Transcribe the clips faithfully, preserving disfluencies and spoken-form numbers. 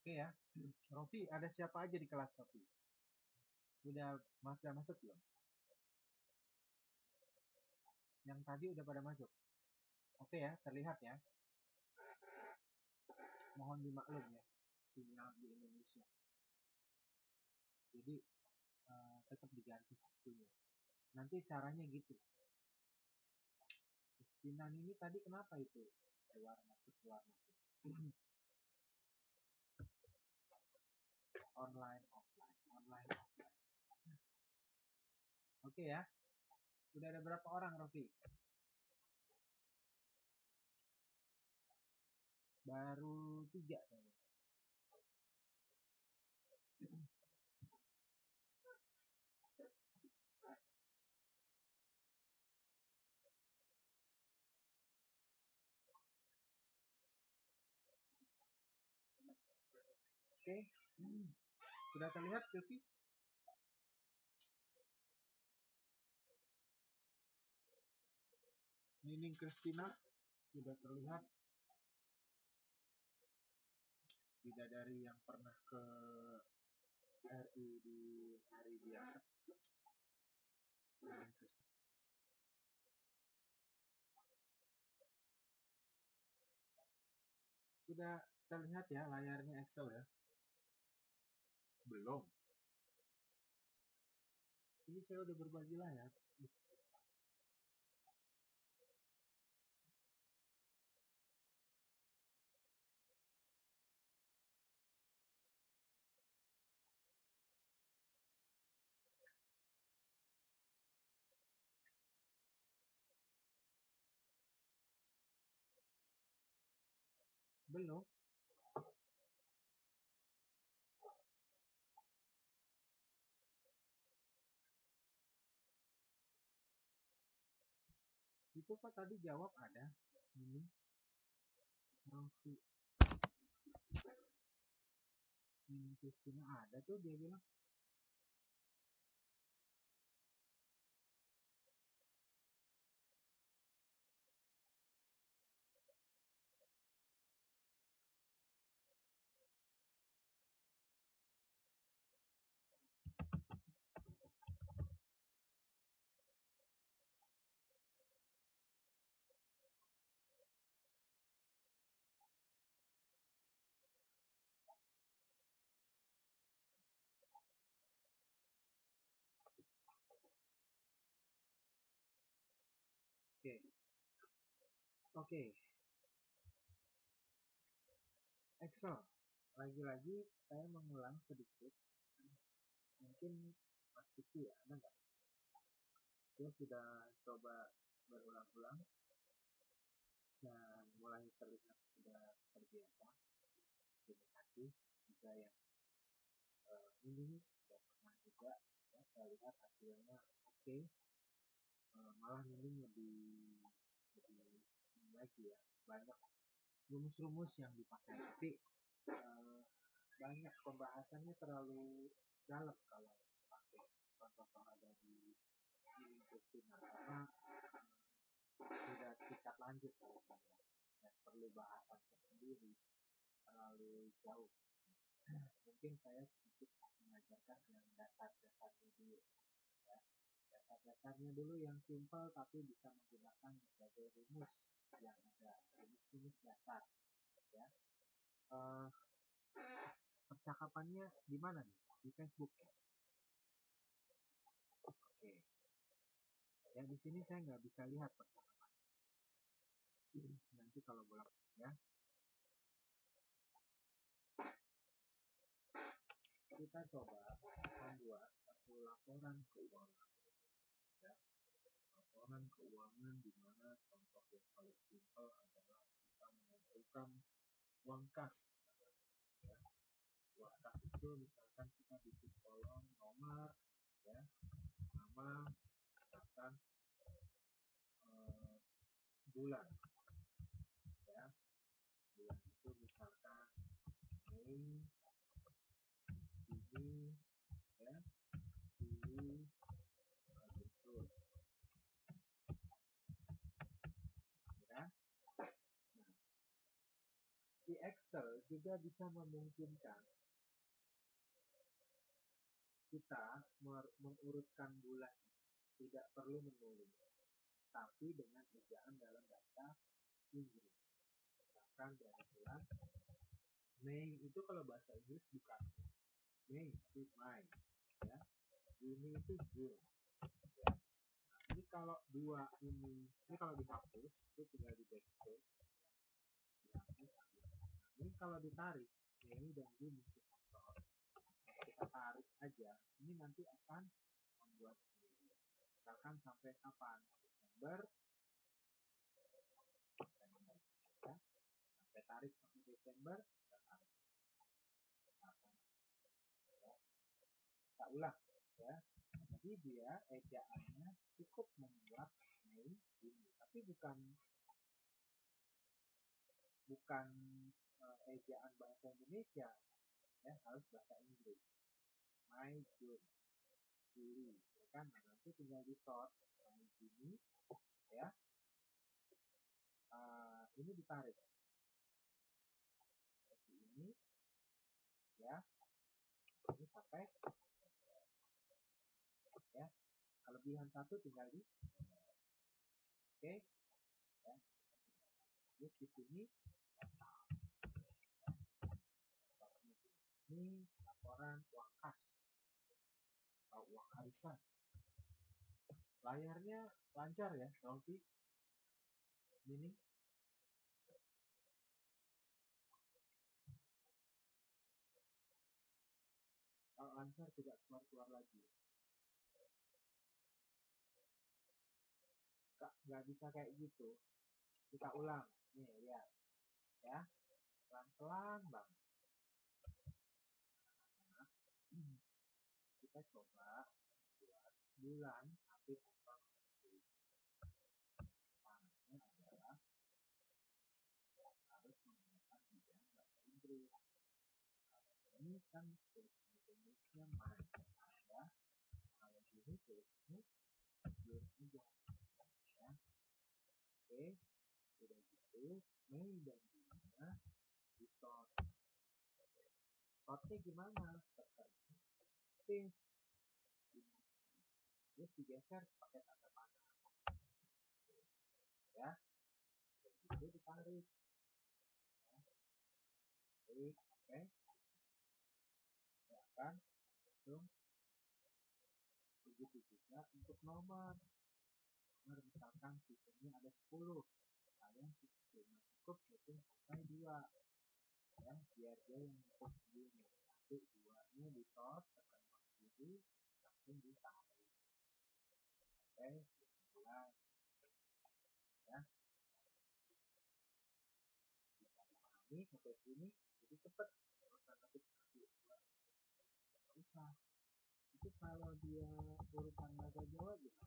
Oke ya. Rofi, ada siapa aja di kelas Rofi? Udah masuk masuk belum? Yang tadi udah pada masuk. Oke ya, terlihat ya. Mohon dimaklum ya, sinyal di Indonesia. Jadi uh, tetap diganti waktunya. Nanti caranya gitu. Christinan ini tadi kenapa itu? Keluar masuk keluar masuk. Online offline, online offline. Oke ya. Udah ada berapa orang Rofi? Baru tiga saya. Oke. Hmm. Sudah terlihat Rofi? Nining Christina sudah terlihat. Bidadari yang pernah ke R I di hari biasa. Sudah terlihat ya layarnya Excel ya? Belum. Ini saya udah berbagi layar. Belum. Itu kok tadi jawab ada. Ini. Rofi. Ini Christina ada tuh dia bilang. Oke. Oke. Excel. Lagi-lagi saya mengulang sedikit. Mungkin Mas Kiki ya, ada nggak? Dia sudah coba berulang-ulang dan mulai terlihat sudah terbiasa dengan hati. Juga yang uh, ini sudah pernah juga ya, saya lihat hasilnya oke. Okay. Uh, malah ini lebih lebih ini lagi ya, banyak rumus-rumus yang dipakai, tapi uh, banyak pembahasannya terlalu dalam kalau pakai contoh-contoh dari Nining Christina karena sudah tingkat lanjut kalau saya dan perlu bahasan tersendiri terlalu jauh. Mungkin saya sedikit mengajarkan yang dasar-dasarnya dulu ya. Dasar-dasarnya dulu yang simpel tapi bisa menggunakan berbagai rumus yang ada, rumus-rumus dasar ya. Uh, percakapannya di mana nih? Di Facebook ya? Oke. Ya di sini saya nggak bisa lihat percakapan. Nanti kalau bolak ya. Kita coba membuat satu laporan keuangan. Ya. Laporan keuangan di mana contoh yang paling simpel adalah kita mengumpulkan uang kas. Ya. Uang kas itu misalkan kita bikin kolom nomor, ya, nama, misalkan eh, bulan, ya, bulan itu misalkan Mei, Juni, ya, Juli, Agustus, ya. Nah, Di Excel juga bisa memungkinkan kita mengurutkan bulan, tidak perlu menulis, tapi dengan ejaan dalam bahasa Inggris. Misalkan dari bulan Mei itu kalau bahasa Inggris bukan Mei, itu May, ya. Juni itu June, ya. Nah, ini kalau dua ini, ini kalau dihapus, itu tinggal di backspace. Ini kalau ditarik, Mei dan Juni kita sort, kita tarik aja, ini nanti akan membuat sendiri. Misalkan sampai kapan? Desember, ya. Sampai tarik sampai Desember, kita tarik. Misalkan, ya. Kita ulang, ya. Jadi dia ejaannya cukup membuat Mei, Juni, tapi bukan bukan uh, ejaan bahasa Indonesia, ya, harus bahasa Inggris. Mei, Juni, Juli, ya kan? Nah, nanti tinggal di sort Mei, Juni, ya. Uh, ini ditarik seperti ini, ya. Ini sampai ya. Kelebihan satu tinggal di oke, okay. Ya. Terus di sini ini laporan uang kas atau uang arisan. Layarnya lancar ya, Rolfi. Ini kalau lancar tidak keluar-keluar lagi. Gak, gak bisa kayak gitu. Kita ulang. Nih, lihat. Ya. Pelan-pelan bang. Nah, kita coba buat bulan tapi tanpa kesannya adalah harus menggunakan ejaan bahasa Inggris. Ini kan tulisan Inggrisnya May, ya. Kalau ini tulisannya June aja, ya. Oke, udah gitu Mei dan Juni di sort. Sortnya gimana? Tekan shift, terus digeser pakai tanda panah, ya. Itu ditarik, ya. Tarik sampai ya kan, langsung. Begitu juga untuk nomor. Nomor misalkan sisanya ada sepuluh, kalian cuma cukup hitung sampai dua, ya, biar dia yang cukup sendiri. Satu, dua nya di sort, tekan kiri, langsung ditarik sampai lima belas, ya. Bisa dipahami sampai sini, jadi cepet. Urutan ketik satu, dua, nggak usah. Itu kalau dia urutan bahasa Jawa gimana?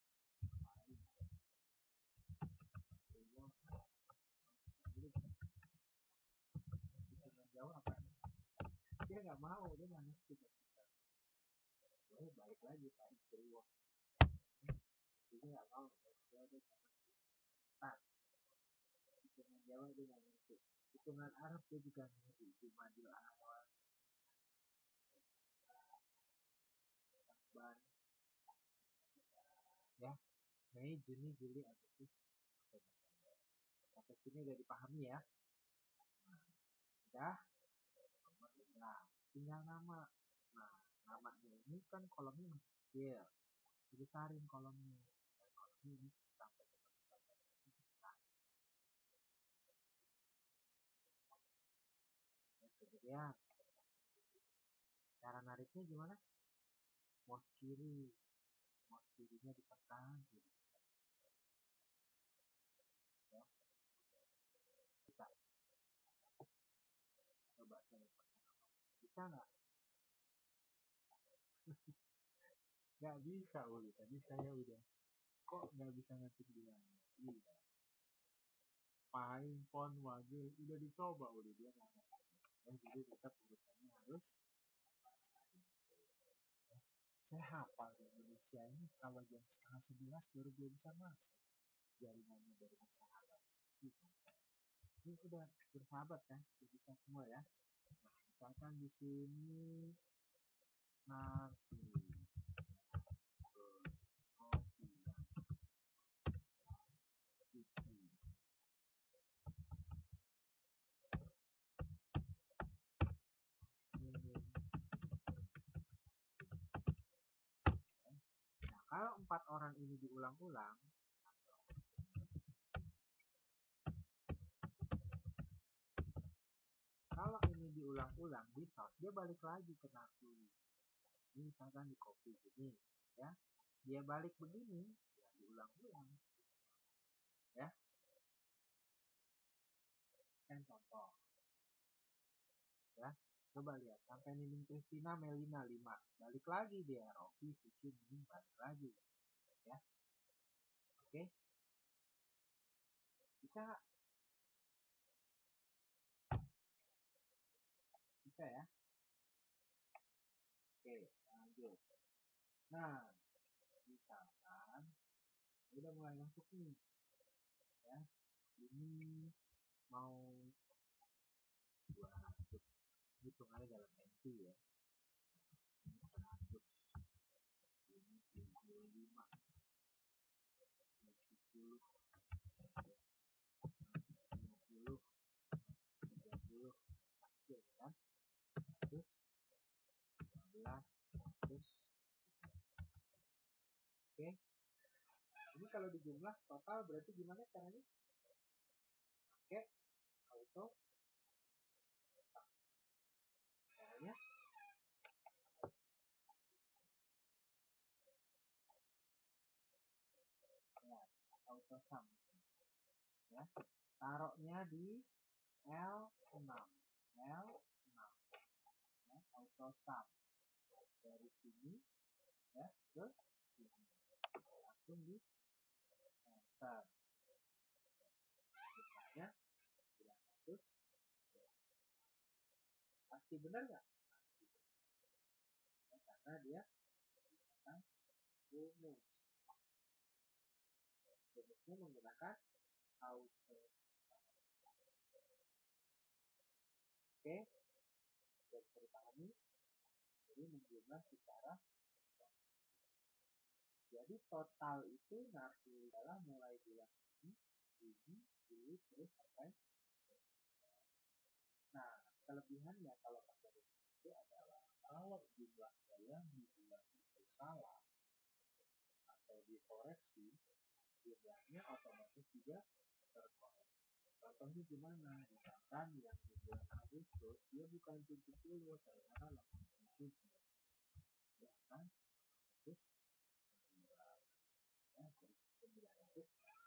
Jawa apa sih? Dia nggak mau, dia nggak ngerti kita. Jadi balik lagi Pak Jawa. Dia nggak mau, Jawa dia nggak ngerti. Nah, hitungan Jawa dia nggak ngerti. Hitungan Arab dia juga ngerti. Cuma di awal Saban, ya, Mei, Juni, Juli, Agustus, Desember. Sampai sini udah dipahami ya. Nah, sudah. Nomor udah. Tinggal nama. Nah, namanya ini kan kolomnya masih kecil. Dibesarin kolomnya. Kolomnya ini sampai ke ya, kemudian cara nariknya gimana? Mouse kiri. Mouse kirinya ditekan, jadi bisa. Ya. Bisa. Coba saya pertama. Bisa nggak? Nggak bisa, Uli. Tadi saya udah. Kok nggak bisa ngetik bilangnya? Iya. Paling pon wagil udah dicoba, udah dia nggak ngerti. Ya, jadi tetap urutannya harus saya hafal di Indonesia ini kalau jam setengah sebelas baru dia bisa masuk, jaringannya baru bisa gitu. Ini udah bersahabat kan, bisa semua ya. Nah, misalkan di sini nasi terus roti cuci minum. Nah, kalau empat orang ini diulang-ulang, kalau ini diulang-ulang di sort, dia balik lagi ke nasi. Ini misalkan di kopi gini, ya, dia balik begini, ya diulang-ulang, ya. Kan contoh, ya. Coba lihat, sampai Nining Kristina Melina lima, balik lagi dia, Rofi, Vicky, Nining, balik lagi, ya. Oke, bisa nggak? Bisa ya. Oke, lanjut. Nah, misalkan udah mulai masuk nih, ya. Ini mau dua ratus, hitungannya dalam N T ya. Ini seratus, ini tujuh puluh lima, tujuh puluh, lima puluh, tiga puluh, sakit kan? Terus dua belas, seratus. Oke. Ini kalau dijumlah total berarti gimana caranya? Pakai auto sum. Caranya ya, auto sum ya. Taruhnya di L enam. L enam. Ya, auto sum. Dari sini ya ke sini. Langsung di enter. Jumlahnya sembilan ratus. Pasti benar nggak? Ya, karena dia menggunakan rumus. Rumusnya menggunakan auto. Oke, sudah bisa dipahami. Jadi menjumlah secara jadi total itu narasi adalah mulai bulan ini, Juni, Juli, terus sampai Desember. Nah, kelebihannya kalau pakai rumus itu adalah kalau jumlahnya yang di bulan itu salah atau dikoreksi, jumlahnya otomatis juga terkoreksi. Contohnya gimana? Misalkan yang di bulan Agustus dia bukan tujuh puluh, ternyata delapan puluh tujuh. Ya kan? Terus ya, terus sembilan ratus.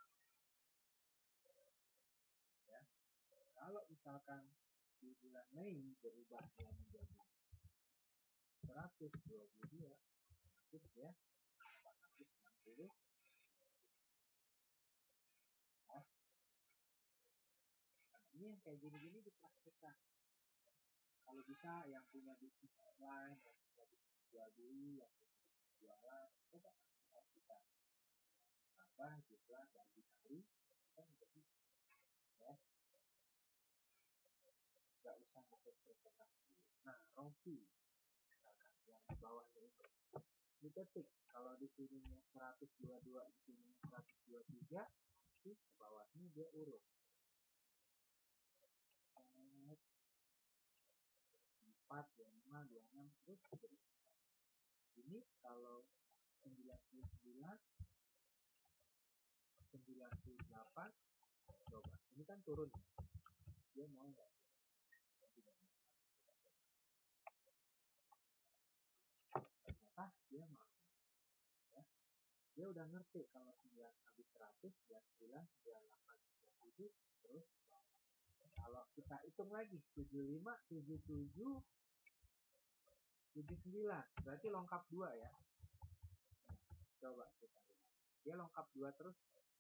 Ya. Kalau misalkan di bulan Mei berubahnya menjadi seratus dua puluh dua, otomatis ya empat ratus enam puluh. Nah, ini yang kayak gini-gini dipraktekkan. Kalau bisa yang punya bisnis online, yang punya bisnis jual beli, yang punya bisnis jualan, coba aplikasikan. Apa jumlah bagi kali kita udah bisa. Ya. Gak usah ngikut presentasi. Nah, Rofi, misalkan yang di bawahnya ini, diketik. Kalau di sininya seratus dua puluh dua, di sininya seratus dua puluh tiga, pasti ke bawahnya dia urut. empat, dua puluh lima, dua puluh enam, terus seterusnya. Ini kalau sembilan puluh sembilan, sembilan puluh delapan, coba. Ini kan turun ya. Dia mau nggak? Ternyata dia mau. Ya. Dia udah ngerti kalau sembilan habis seratus, sembilan puluh sembilan, sembilan puluh delapan, sembilan puluh tujuh, terus kalau kita hitung lagi tujuh puluh lima, tujuh puluh tujuh, tujuh puluh sembilan, berarti lengkap dua ya. Coba kita lihat. Dia lengkap dua terus.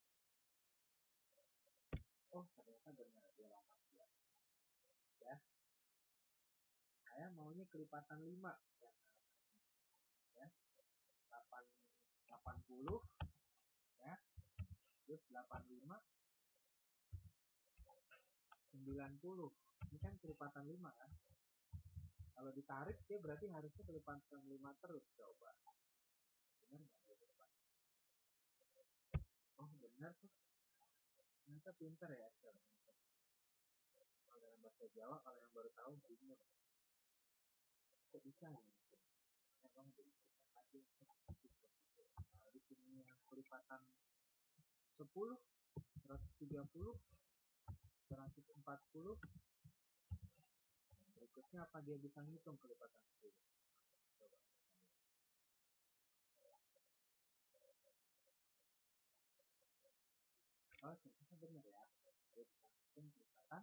Oh, ternyata benar dia lengkap dua. Ya. Saya maunya kelipatan lima ya. Ya. delapan puluh ya. Terus delapan puluh lima, sembilan puluh. Ini kan kelipatan lima kan. Kalau ditarik dia berarti harusnya kelipatan lima terus. Coba. Benar nggak dia kelipatan? Oh benar tuh. Ternyata pinter ya Excel. Kalau dalam bahasa Jawa, kalau yang baru tahu bingung. Kok bisa ya? Emang diberikan aja untuk fisika. Nah, di sini yang kelipatan sepuluh, seratus tiga puluh, seratus empat puluh. Berikutnya apa dia bisa ngitung kelipatan sepuluh? Coba. Oh, ternyata benar ya. Dia bisa ngitung kelipatan.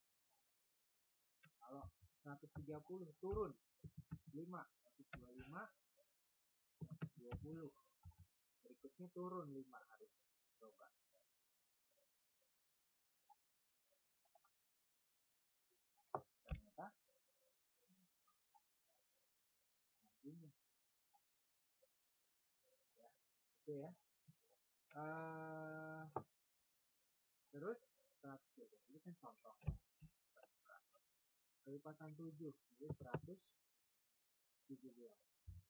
Kalau seratus tiga puluh turun lima, seratus dua puluh lima, seratus dua puluh. Berikutnya turun lima harus. Coba. Ternyata ini. Ya, oke ya. Uh, terus seratus dua puluh ini kan contoh. Kelipatan tujuh, jadi seratus tujuh belas.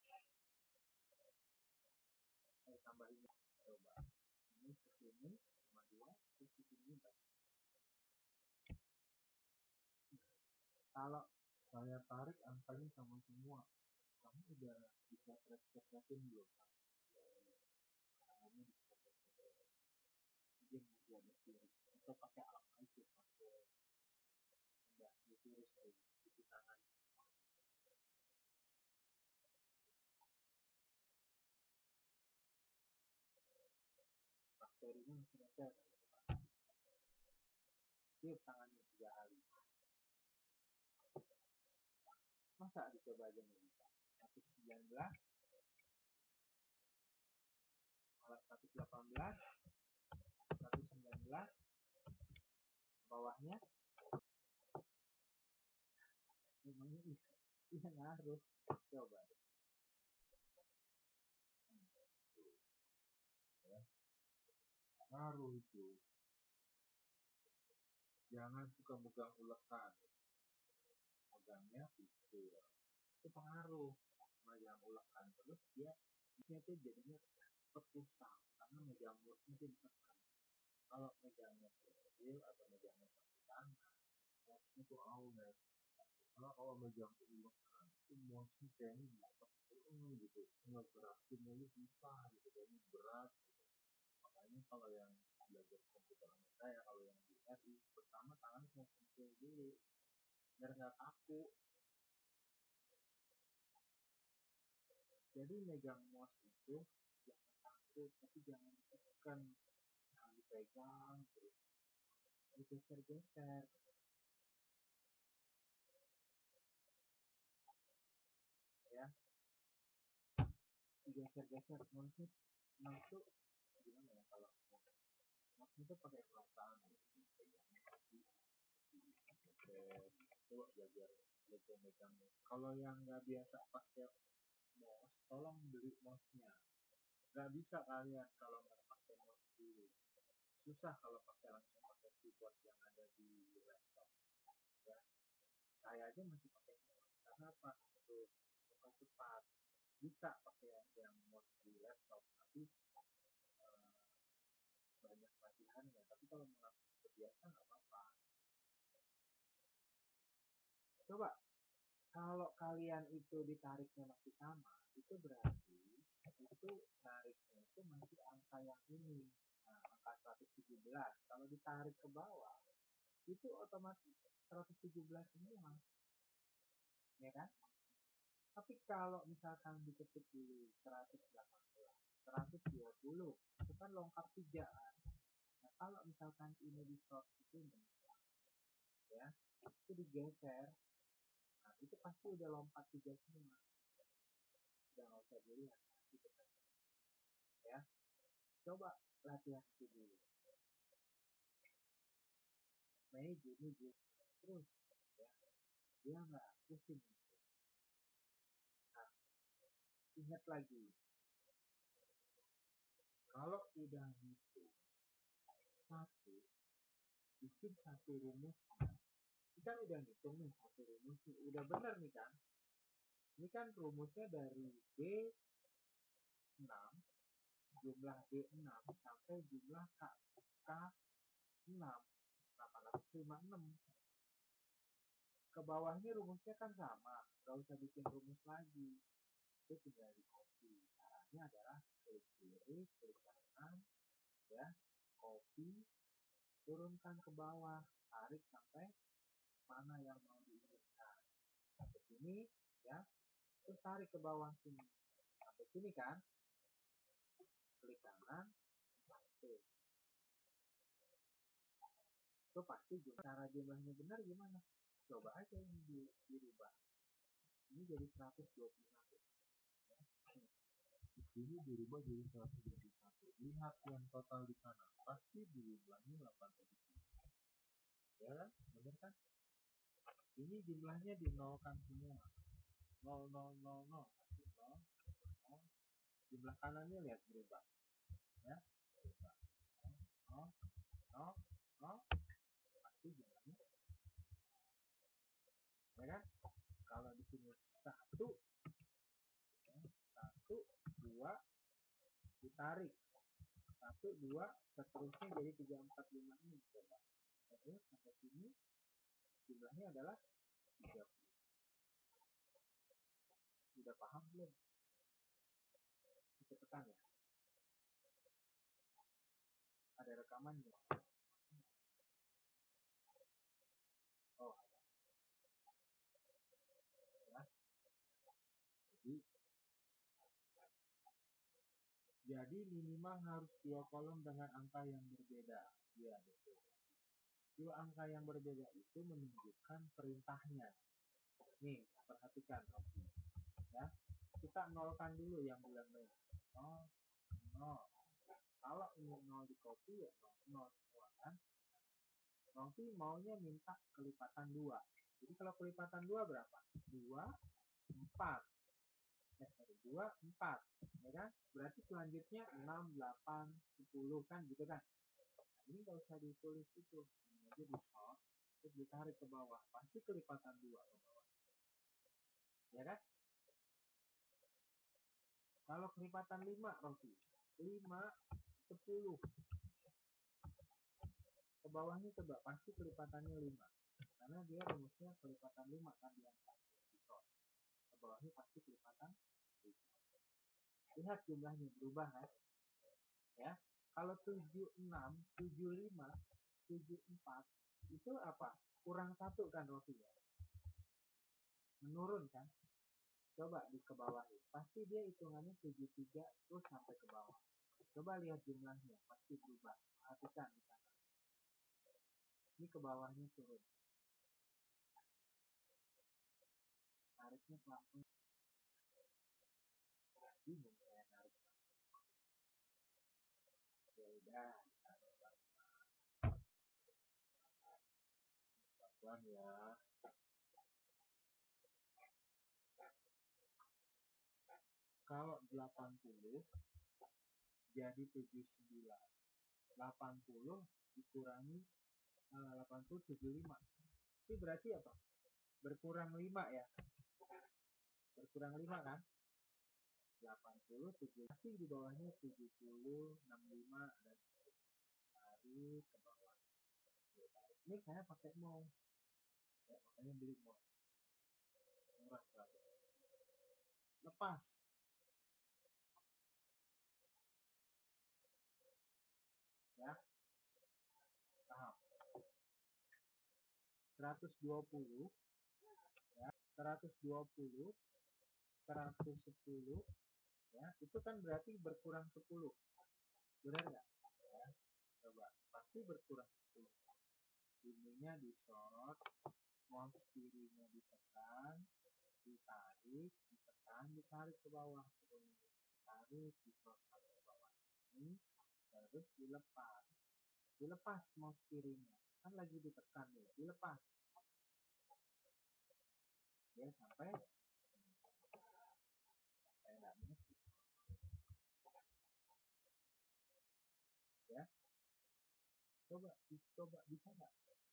Saya tambahin, coba. Ini ke sini, sama dua, terus ke sini. Kalau saya tarik angkanya sama semua, kamu udah bisa track-trackin belum? Angkanya bisa track-trackin. Dia masih ada virus. Atau pakai apa aja? Pakai pembahas virus tuh, cuci tangan. Bakterinya masih ada. Tiup tangannya tiga kali. Masa dicoba aja nggak bisa? seratus sembilan belas, seratus delapan belas, seratus sembilan belas, bawahnya memang ini dia ngaruh. Coba ya. Ngaruh itu. Jangan suka megang ulekan, megangnya fixir. Itu pengaruh. Megang ulekan terus dia bisnya tuh jadinya terpusat karena megang mouse-nya dia ditekan. Kalau megangnya kecil atau megangnya sampai tangan, mouse-nya tuh awet. Karena kalau megang ulekan itu mouse-nya kayaknya bisa terpurung gitu, ngegerasinnya itu susah gitu, kayaknya berat gitu. Makanya kalau yang belajar komputer sama saya, kalau yang di R I, pertama tangan saya sentil dulu biar nggak kaku. Jadi megang mouse itu jangan takut, tapi jangan ditekan, jangan dipegang terus digeser-geser ya, digeser-geser. Mouse mouse itu gimana ya, kalau mouse itu pakai perasaan pegangnya kaki coba belajar belajar megang mouse. Kalau yang nggak biasa pakai mouse, tolong beli mouse-nya. Nggak bisa kalian kalau nggak pakai mouse dulu. Susah kalau pakai langsung pakai keyboard yang ada di laptop. Ya, saya aja masih pakai mouse. Karena apa? Untuk bukan cepat. Bisa pakai yang, yang mouse di laptop, tapi uh, banyak latihannya. Tapi kalau mau terbiasa nggak apa-apa. Coba kalau kalian itu ditariknya masih sama, itu berarti itu tariknya itu masih angka yang ini, nah, angka seratus tujuh belas. Kalau ditarik ke bawah, itu otomatis seratus tujuh belas semua, ya kan? Tapi kalau misalkan diketik dulu seratus delapan belas, seratus dua puluh, itu kan longkar tiga kan? Nah, kalau misalkan ini di short itu ya, itu digeser, nah itu pasti udah lompat tiga semua. Udah nggak usah dilihat gitu kan. Ya, coba latihan itu dulu. Mei, Juni, Juli, terus ya, dia nggak pusing gitu. Nah, ingat lagi, kalau udah gitu satu bikin satu rumusnya. Kita udah ngitung nih satu rumusnya, udah bener nih kan. Ini kan rumusnya dari D enam, jumlah D enam sampai jumlah K, K enam, delapan ratus lima puluh enam. Ke bawahnya rumusnya kan sama, gak usah bikin rumus lagi. Itu tinggal di copy. Caranya adalah klik kiri, klik kanan, ya, copy, turunkan ke bawah, tarik sampai mana yang mau diinginkan. Sampai sini, ya, terus tarik ke bawah sini. Sampai sini kan, klik kanan, paste. Itu pasti cara jumlahnya benar gimana? Coba aja ini dirubah. Ini jadi seratus dua puluh satu. Di sini dirubah jadi seratus dua puluh satu. Lihat yang total di kanan, pasti jumlahnya delapan puluh tujuh. Ya kan? Benar kan? Ini jumlahnya dinolkan semua. nol nol nol nol. nol, nol. Jumlah kanannya lihat berubah. Ya, berubah. nol, nol, nol. Pasti jumlahnya. Ya kan? Kalau di sini satu, satu, dua, ditarik. satu, dua, seterusnya jadi tiga, empat, lima, enam. Coba. Terus sampai sini jumlahnya adalah tiga puluh. Sudah paham belum? Cepetan ya. Ada rekamannya. Oh, ada. Ya. Jadi, jadi minimal harus dua kolom dengan angka yang berbeda. Ya, betul. Dua angka yang berbeda itu menunjukkan perintahnya. Nih, perhatikan. Ya, kita nolkan dulu yang bulan Mei. nol, nol. Kalau ini nol di copy ya nol, nol semua kan. Nanti maunya minta kelipatan dua. Jadi kalau kelipatan dua berapa? dua, empat. Eh, dua, empat. Ya kan? Berarti selanjutnya enam, delapan, sepuluh kan gitu kan. Nah, ini nggak usah ditulis itu. Ini aja di sort, terus ditarik ke bawah. Pasti kelipatan dua ke bawah. Ya kan? Kalau kelipatan lima, Rofi. lima, sepuluh. Ke bawahnya coba, pasti kelipatannya lima. Karena dia rumusnya kelipatan lima kan diangkat. Di sort. Ke bawahnya pasti kelipatan lima. Lihat jumlahnya berubah kan? Ya. Kalau tujuh, enam, tujuh, lima, tujuh, empat, itu apa? Kurang satu kan Rofi ya? Menurun kan? Coba di ke bawah. Pasti dia hitungannya tujuh, tiga, terus sampai ke bawah. Coba lihat jumlahnya, pasti berubah. Perhatikan di sana. Ini ke bawahnya turun. Tariknya pelan-pelan. Bingung saya tarik. Ya udah, tarik pelan ya. Kalau delapan puluh jadi tujuh puluh sembilan. delapan puluh dikurangi uh, delapan puluh, tujuh puluh lima. Itu berarti apa? Berkurang lima ya. Berkurang lima kan? delapan puluh, tujuh puluh. Pasti di bawahnya tujuh puluh, enam puluh lima dan seterusnya. Tarik ke bawah. Ini saya pakai mouse. Ya, makanya beli mouse. Murah seratus. Lepas. Ya. Paham. seratus dua puluh ya, seratus dua puluh, seratus sepuluh ya, itu kan berarti berkurang sepuluh. Benar nggak? Ya. Coba, pasti berkurang sepuluh. Ininya disort, mouse kirinya ditekan, ditarik, ditekan, ditarik ke bawah, ditarik, disort ke bawah. Ini terus dilepas. Dilepas mouse kirinya. Kan lagi ditekan nih, dilepas. Ya sampai sampai enggak mesti. Ya. Coba, coba bisa nggak?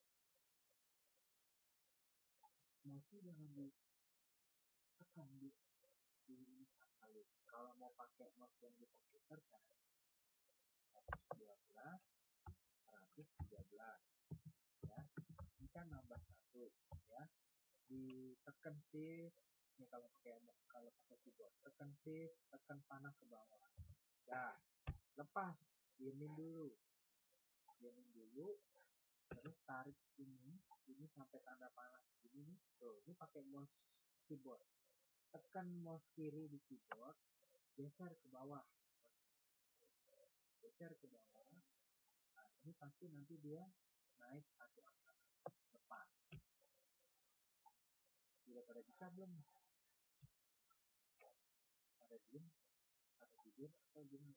Mouse jangan ditekan di di ini halus. Kalau mau pakai mouse yang di komputer kan seratus dua belas, seratus tiga belas, ya. Ini kan nambah satu, ya. Ditekan shift. Ini kalau pakai kalau pakai keyboard, tekan shift, tekan panah ke bawah. Ya, lepas, diamin dulu, diamin dulu, terus tarik ke sini, ini sampai tanda panah ini nih. Tuh, ini pakai mouse keyboard. Tekan mouse kiri di keyboard, geser ke bawah, geser ke bawah. Nah, ini pasti nanti dia naik satu angka, lepas. Sudah pada bisa belum? Pada diem, pada tidur atau gimana?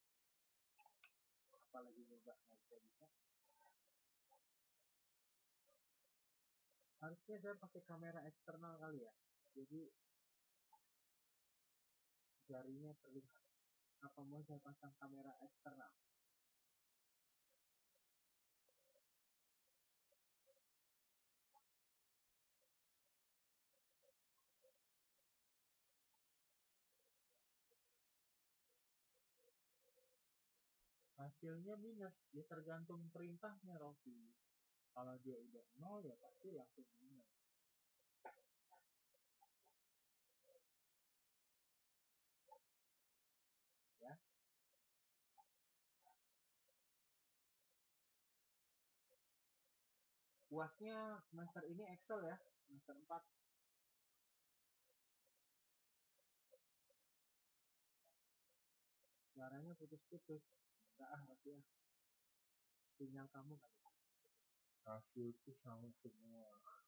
Apalagi nyoba nggak bisa bisa. Harusnya saya pakai kamera eksternal kali ya, jadi jarinya terlihat. Apa mau saya pasang kamera eksternal? Hasilnya minus, ya tergantung perintahnya Rofi. Kalau dia udah nol ya pasti langsung minus. Ya. Puasnya semester ini Excel ya, semester empat. Suaranya putus-putus. Enggak ah, Rofi ya. Sinyal kamu kali. Hasilku sama semua.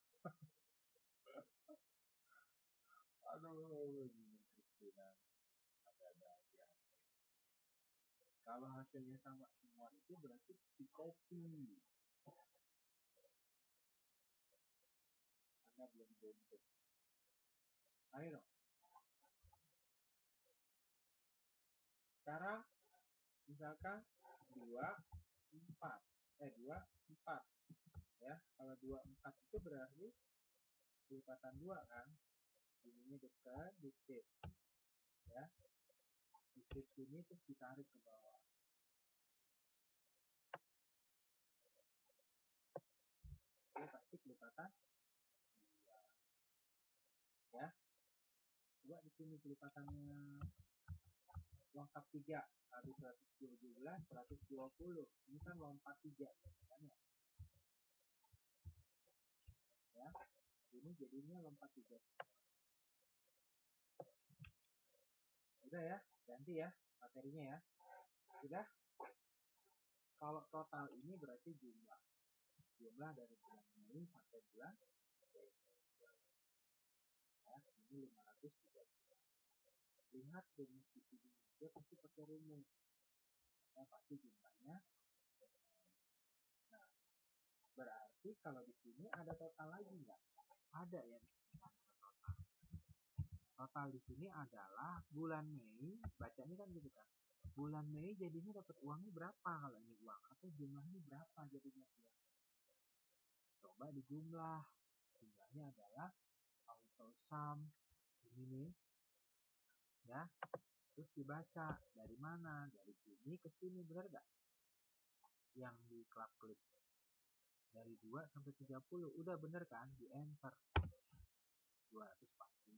Aduh, gini Kristina. Ada-ada aja. Kalau hasilnya sama semua itu berarti di copy. Anda belum beruntung. Ayo dong. Sekarang misalkan dua, empat. Eh, dua, empat. Ya, kalau dua, empat itu berarti lipatan dua kan. Ininya dekat, di shift. Ya. Di shift ini terus ditarik ke bawah. Ini pasti kelipatan dua. Ya. Coba di sini kelipatannya lengkap tiga. Habis seratus tujuh belas, seratus dua puluh. Ini kan lompat tiga. Kan ya? Ya. Ini jadinya lompat tiga. Udah ya, ganti ya materinya ya. Sudah. Kalau total ini berarti jumlah. Jumlah dari bulan Mei sampai bulan Desember. Ya, ini lima ratus tiga puluh. Lihat rumus di sini. Dia pasti pakai rumus. Ya, pasti jumlahnya. Nah, berarti kalau di sini ada total lagi nggak? Ada ya di sini ada total. Total di sini adalah bulan Mei, bacanya kan gitu kan. Bulan Mei jadinya dapat uangnya berapa kalau ini uang? Atau jumlahnya berapa jadinya uang? Coba dijumlah. Jumlahnya adalah auto sum ini nih. Ya. Terus dibaca dari mana? Dari sini ke sini, benar gak? Yang di klik dari dua sampai tiga puluh. Udah bener kan? Di enter. dua ratus empat puluh.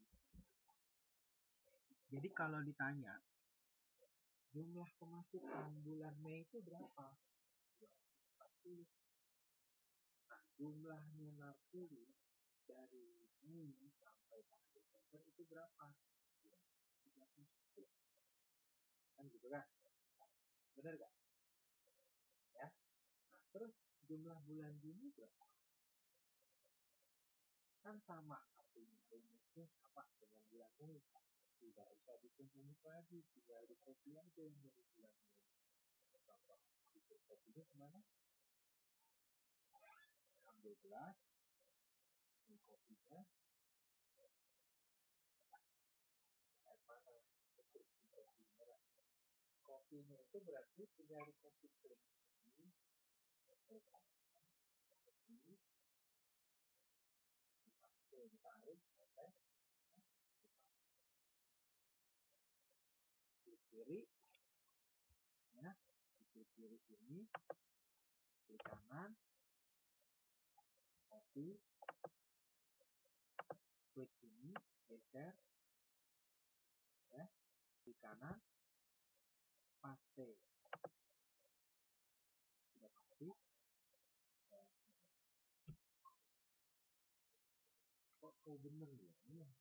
Jadi kalau ditanya jumlah pemasukan bulan Mei itu berapa? dua ratus empat puluh. Nah, jumlahnya Narturi dari Mei sampai tanggal Desember itu berapa? dua ratus tiga puluh. Kan gitu kan? Bener gak? Ya. Nah, terus jumlah bulan Juni berapa? Kan sama artinya, rumusnya sama dengan bulan Mei. Tidak usah bikin rumus lagi, tinggal di copy aja yang dari bulan Mei. Contoh, bikin copy-nya kemana? Ambil gelas, ini kopinya, air panas, ketuk di kopi merah. Kopinya itu berarti tinggal di kopi kering ini, ini dipaste, ditarik sampai klik kiri ya, klik kiri sini, klik kanan, copy, klik sini, geser ya, klik kanan, paste, sudah pasti. Kok oh, bener ya ini ya.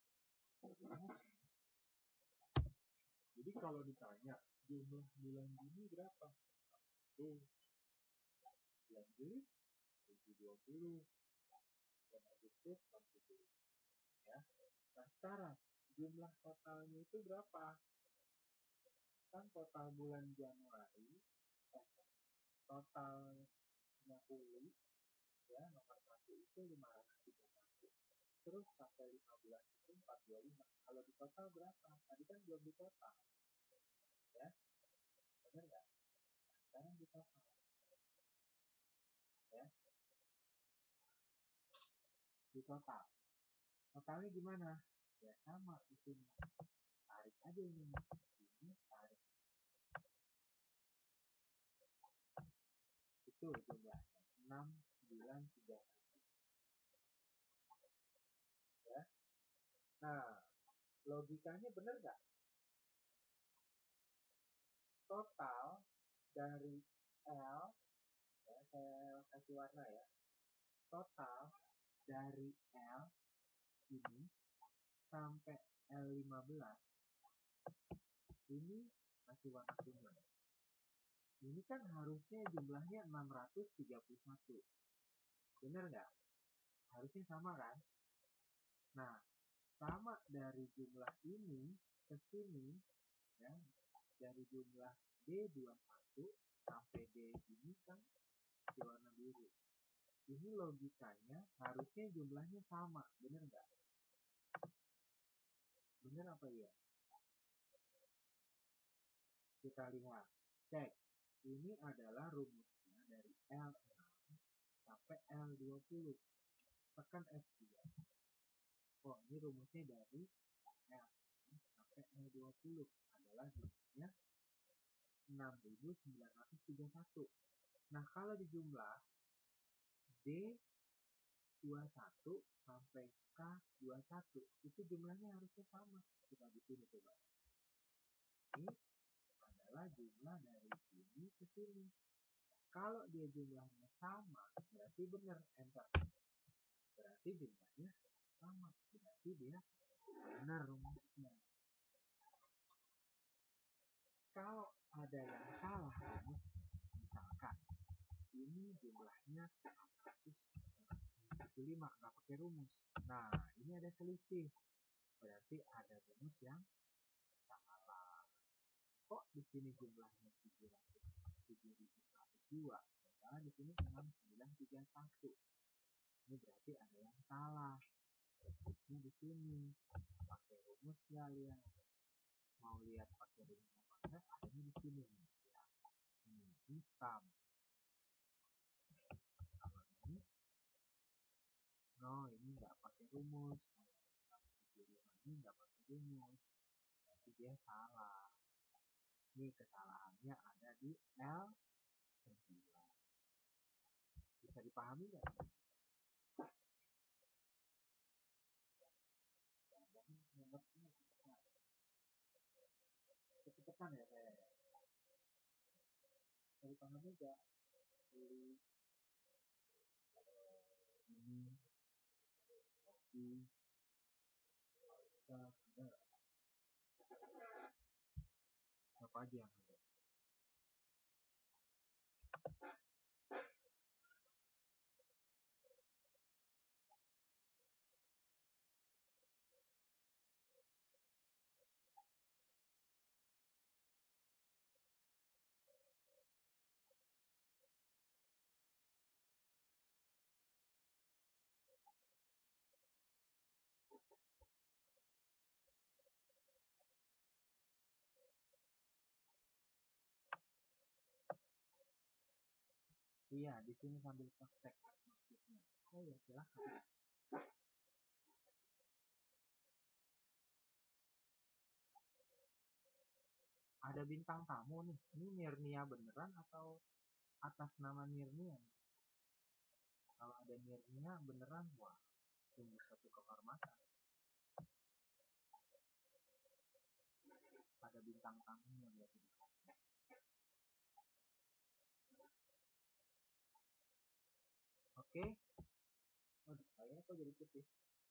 Jadi kalau ditanya jumlah bulan Juni berapa? Tuh, bulan Juli tujuh dua puluh, bulan Agustus enam puluh ya. Nah sekarang jumlah totalnya itu berapa? Kan total bulan Januari eh, totalnya pulih ya, nomor satu itu lima ratus tiga puluh satu, terus sampai lima belas itu empat ratus dua puluh lima. Kalau di total berapa? Tadi kan belum di total ya, benar nggak? Nah, sekarang di total ya, di total totalnya gimana ya, sama di sini, tarik aja ini ke sini, tarik itu jumlahnya enam sembilan tiga satu ya. Nah logikanya benar nggak? Total dari L ya, saya kasih warna ya, total dari L ini sampai L lima belas ini kasih warna kuning. Ini kan harusnya jumlahnya enam ratus tiga puluh satu, benar nggak? Harusnya sama kan? Nah sama dari jumlah ini ke sini ya, dari jumlah D dua puluh satu sampai D ini kan si warna biru. Ini logikanya harusnya jumlahnya sama, bener nggak? Bener apa ya? Kita lihat, cek. Ini adalah rumusnya dari L enam sampai L dua puluh. Tekan F dua. Oh, ini rumusnya dari L enam sampai L dua puluh adalah jumlahnya enam ribu sembilan ratus tiga puluh satu. Nah, kalau dijumlah D dua puluh satu sampai K dua puluh satu itu jumlahnya harusnya sama. Kita di sini coba. Ini adalah jumlah dari sini ke sini. Kalau dia jumlahnya sama, berarti benar, enter. Berarti jumlahnya sama, berarti dia benar rumusnya. Kalau ada yang salah rumus, misalkan ini jumlahnya empat ratus tujuh puluh lima, nggak pakai rumus. Nah, ini ada selisih. Berarti ada rumus yang salah. Kok di sini jumlahnya tujuh ratus tujuh ribu seratus dua, sementara di sini enam sembilan tiga satu. Ini berarti ada yang salah. Checklistnya di sini. Pakai rumus ya lihat. Mau lihat pakai rumus apa enggak? Adanya di sini nih. Ya. Ini sum. Kalau ini, no ini nggak pakai rumus. Ini nggak pakai rumus. Berarti dia salah. Ini kesalahannya ada di L sembilan. Bisa dipahami nggak? Nomornya bisa. Kecepatan ya saya. Bisa dipahami nggak? Beli ini, kopi, bisa ada. Apa aja yang ada? Iya, di sini sambil praktek maksudnya. Oh ya, silahkan. Ada bintang tamu nih. Ini Nirnia beneran atau atas nama Nirnia? Kalau ada Nirnia beneran, wah, sungguh satu kehormatan. Ada bintang tamunya berarti di kelasnya. Oke. Waduh, kayaknya kok jadi putih.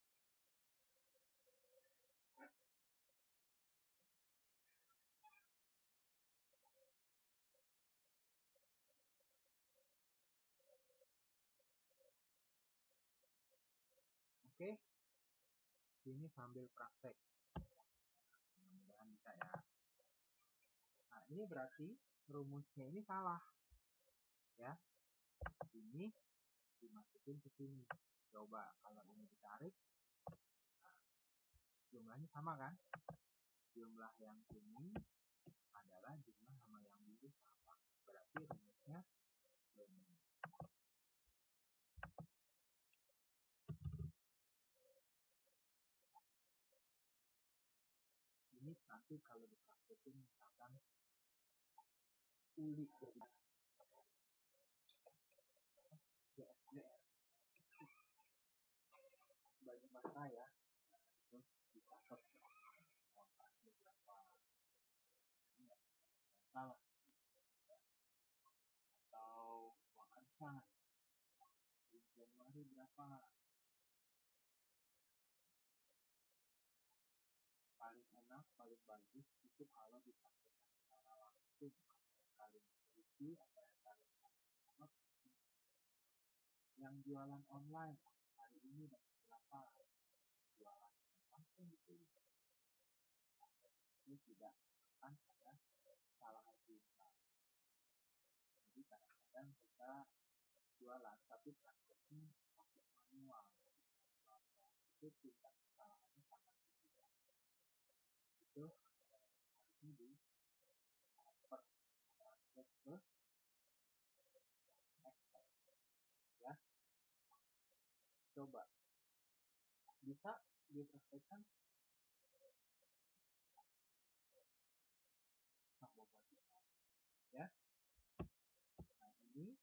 Oke. Sini sambil praktek. Mudah-mudahan bisa ya. Nah, ini berarti rumusnya ini salah. Ya. Ini dimasukin ke sini. Coba kalau ini ditarik, nah, jumlahnya sama kan? Jumlah yang kuning adalah jumlah sama yang biru sama. Berarti rumusnya ini. Ini nanti kalau dipraktekin misalkan uli jadi G S D R banyak mata ya, itu dicatat kontasi berapa salah atau uang arisan di Januari berapa, paling enak paling bagus itu kalau dipraktekkan secara langsung kalian teliti atau kalian yang jualan online hari ini dapat berapa, jualan langsung itu ini tidak akan ada kesalahan juga. Jadi kadang-kadang kita jualan tapi prakteknya pakai manual, itu tingkat kesalahannya sangat kecil. Itu harusnya di per translate ke Excel ya. Coba bisa dipraktekkan sama bagus ya. Nah ini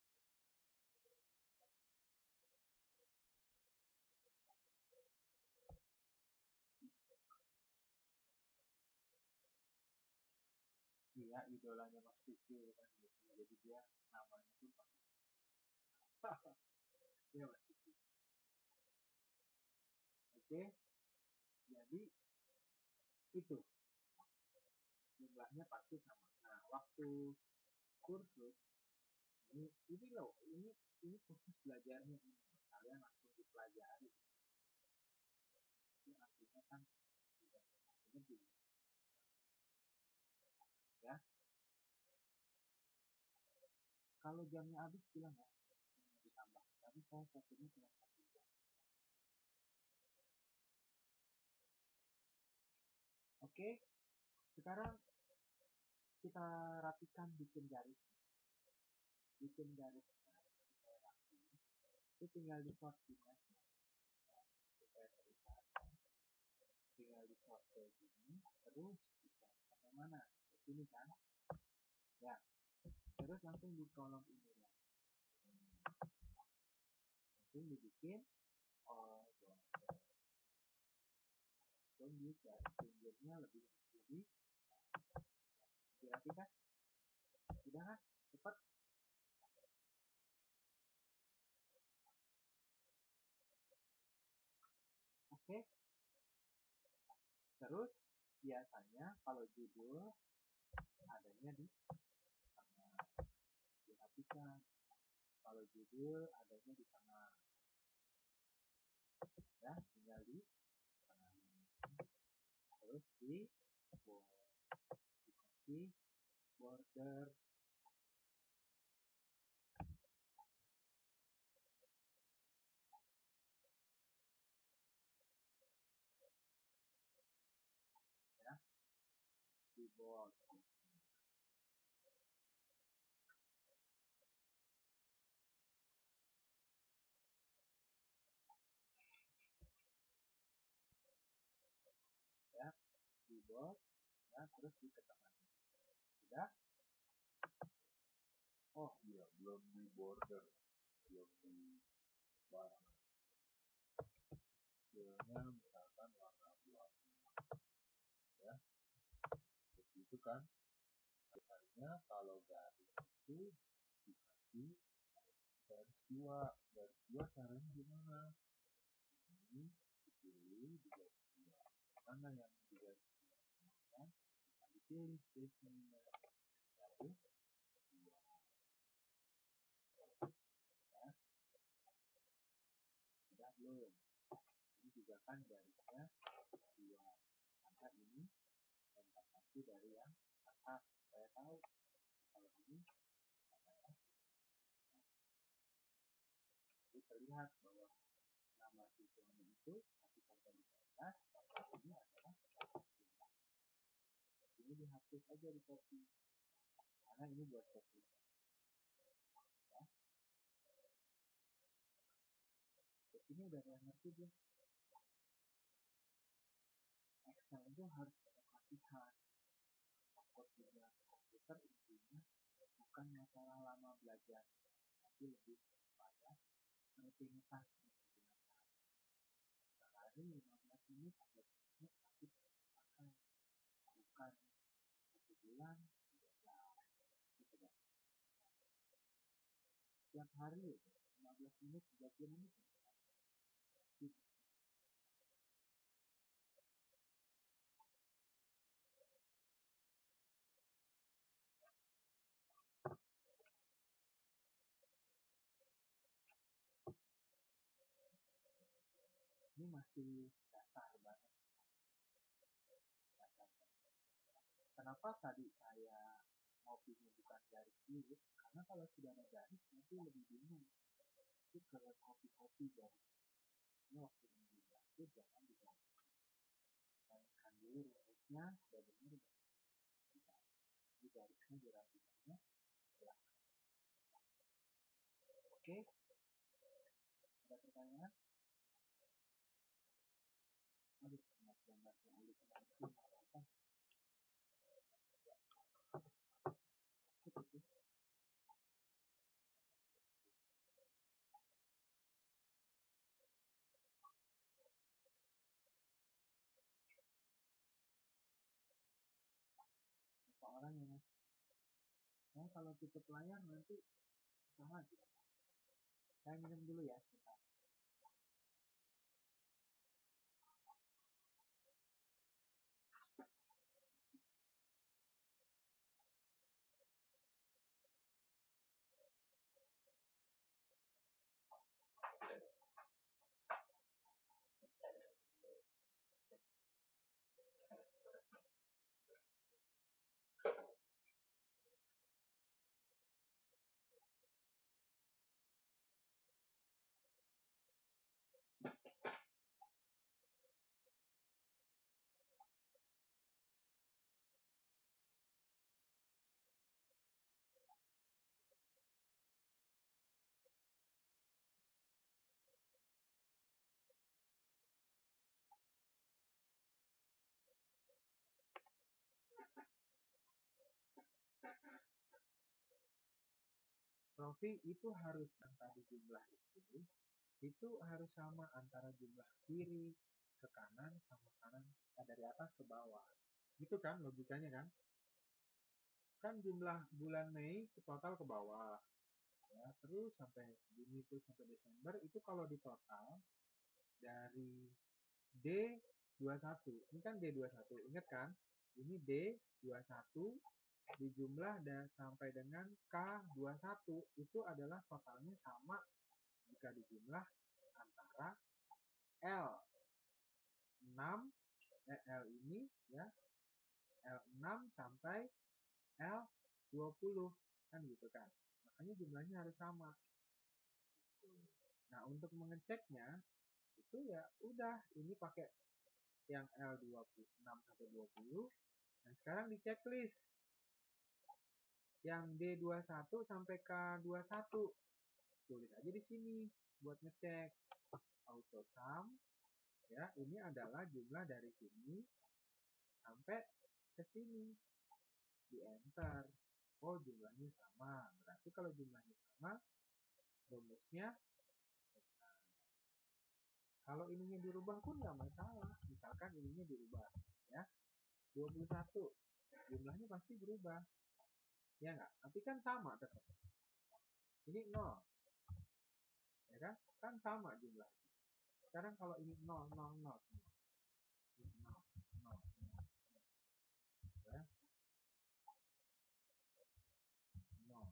dia idolanya Mas Kiki kan gitu. Jadi dia namanya tuh pakai ya Mas Kiki. Oke, jadi itu jumlahnya pasti sama. Nah waktu kursus ini ini loh ini ini khusus belajarnya ini kalian langsung dipelajari. Ini artinya kan tidak masih lebih ya. Kalau jamnya habis bilang ya ditambah. Tapi saya settingnya cuma satu jam. Oke, sekarang kita rapikan bikin garis. Bikin garis supaya rapi. Itu tinggal di sorting aja. Supaya terlihat. Tinggal di sort kayak gini. Terus bisa sampai mana? Ke sini kan? Ya. Terus langsung di kolom ini ya. Langsung dibikin oh langsung di garis pinggirnya lebih lebih lebih rapi kan? Udah kan? Cepet. Oke. Terus biasanya kalau judul adanya di tengah, dirapikan. Kalau judul adanya di tengah, ya tinggal di tengah. Terus di dikasih border ya di bold. dot ya, terus di keterangan. Sudah? Oh iya, belum di border, belum di warna. Hasilnya misalkan warna abu-abu ya, seperti itu kan. Biasanya kalau garis itu dikasih garis dua. Garis dua caranya gimana? Ini dipilih di garis dua. Mana yang di garis dua? Kan? Nah, dipilih garisnya garis dua. Ya. Sudah belum? Ini juga kan garisnya dua. Maka ini konversi dari yang atas. Saya tahu kalau ini adalah, jadi terlihat bahwa nama siswanya itu satu sampai lima belas, ini adalah jumlah. Ini dihapus aja di copy karena ini buat copy. Ya. Di sini udah ada yang ngerti belum? Excel itu harus ada latihan. Komputer komputer intinya bukan masalah lama belajar, tapi lebih kepada rutinitas yang digunakan. Sehari lima belas menit, tiga puluh menit habis dipakai, bukan satu bulan tiga jam. Setiap hari lima belas menit, tiga puluh menit pasti bisa. Ini masih dasar banget. Dasar banget. Kenapa tadi saya ngopinya bukan garis dulu? Karena kalau sudah ada garis nanti lebih bingung. Itu ke kopi-kopi garis. Ini waktu menjumlah itu jangan di garis. Mainkan dulu rumusnya, sudah benar tidak. Jadi garisnya dirapikannya silahkan. Oke? Ada pertanyaan? Aduh, gambar-gambarnya udah kena mesin apa? Cukup ya. Berapa orang ya mas? Nah, kalau tutup layar nanti sama aja. Saya minum dulu ya sebentar. Profi itu harus antara jumlah itu itu harus sama antara jumlah kiri ke kanan sama kanan dari atas ke bawah. Gitu kan logikanya kan? Kan jumlah bulan Mei ke total ke bawah. Ya, terus sampai Juni itu sampai Desember itu kalau di total dari D dua puluh satu. Ini kan D dua puluh satu. Ingat kan? Ini D dua puluh satu dijumlah dan sampai dengan K dua puluh satu itu adalah totalnya sama jika dijumlah antara L enam eh, L ini ya L enam sampai L dua puluh kan gitu kan. Makanya jumlahnya harus sama. Nah, untuk mengeceknya itu ya udah ini pakai yang L dua puluh enam sampai dua puluh. Nah, sekarang di checklist yang D dua puluh satu sampai K dua puluh satu. Tulis aja di sini buat ngecek. Auto sum ya, ini adalah jumlah dari sini sampai ke sini. Di enter. Oh, jumlahnya sama. Berarti kalau jumlahnya sama, rumusnya benar. Kalau ininya dirubah pun nggak masalah. Misalkan ininya dirubah, ya. dua puluh satu. Jumlahnya pasti berubah. Ya nggak? Tapi kan sama tetap. Ini nol. Ya kan? Kan sama jumlahnya. Sekarang kalau ini nol, nol, nol semua. nol, nol, nol. Ya. nol.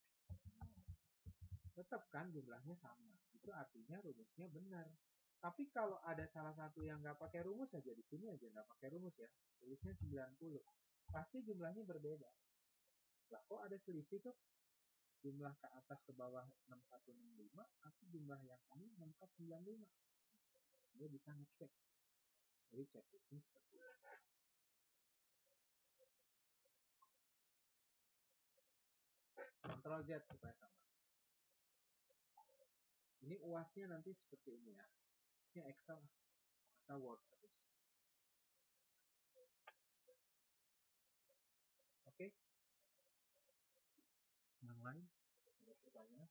Tetap kan jumlahnya sama. Itu artinya rumusnya benar. Tapi kalau ada salah satu yang nggak pakai rumus aja, di sini aja nggak pakai rumus ya, tulisnya sembilan puluh. Pasti jumlahnya berbeda. Lah kok ada selisih tuh? Jumlah ke atas ke bawah enam satu enam lima, tapi jumlah yang ini enam empat sembilan lima. Dia bisa ngecek. Jadi checklistnya seperti ini. Ctrl Z supaya sama. Ini U A S-nya nanti seperti ini ya. Ini Excel, Excel Word terus. Oke. Yang lain? Ada pertanyaan?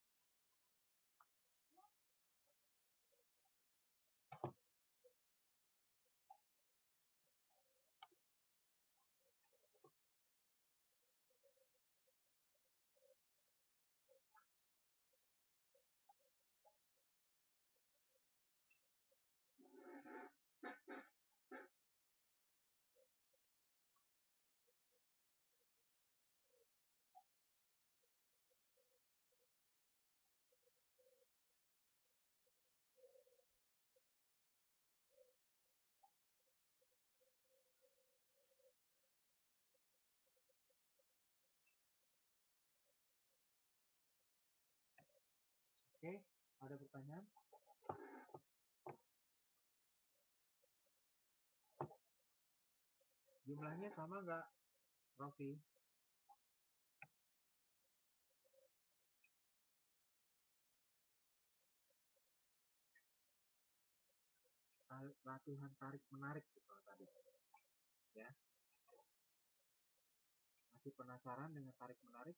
Oke, ada pertanyaan? Jumlahnya sama nggak, Rofi? Latihan tarik menarik tuh kalau tadi. Ya. Masih penasaran dengan tarik menarik?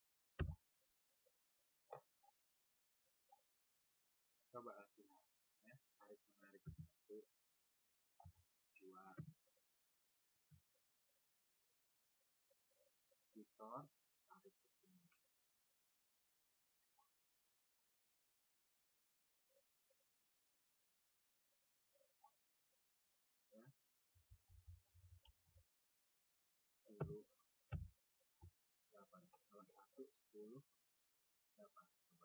Coba latihan ya, tarik menarik. Satu, dua, visor, tarik ke sini. Ya. sepuluh. Berapa? Kalau satu, sepuluh. Berapa? Coba.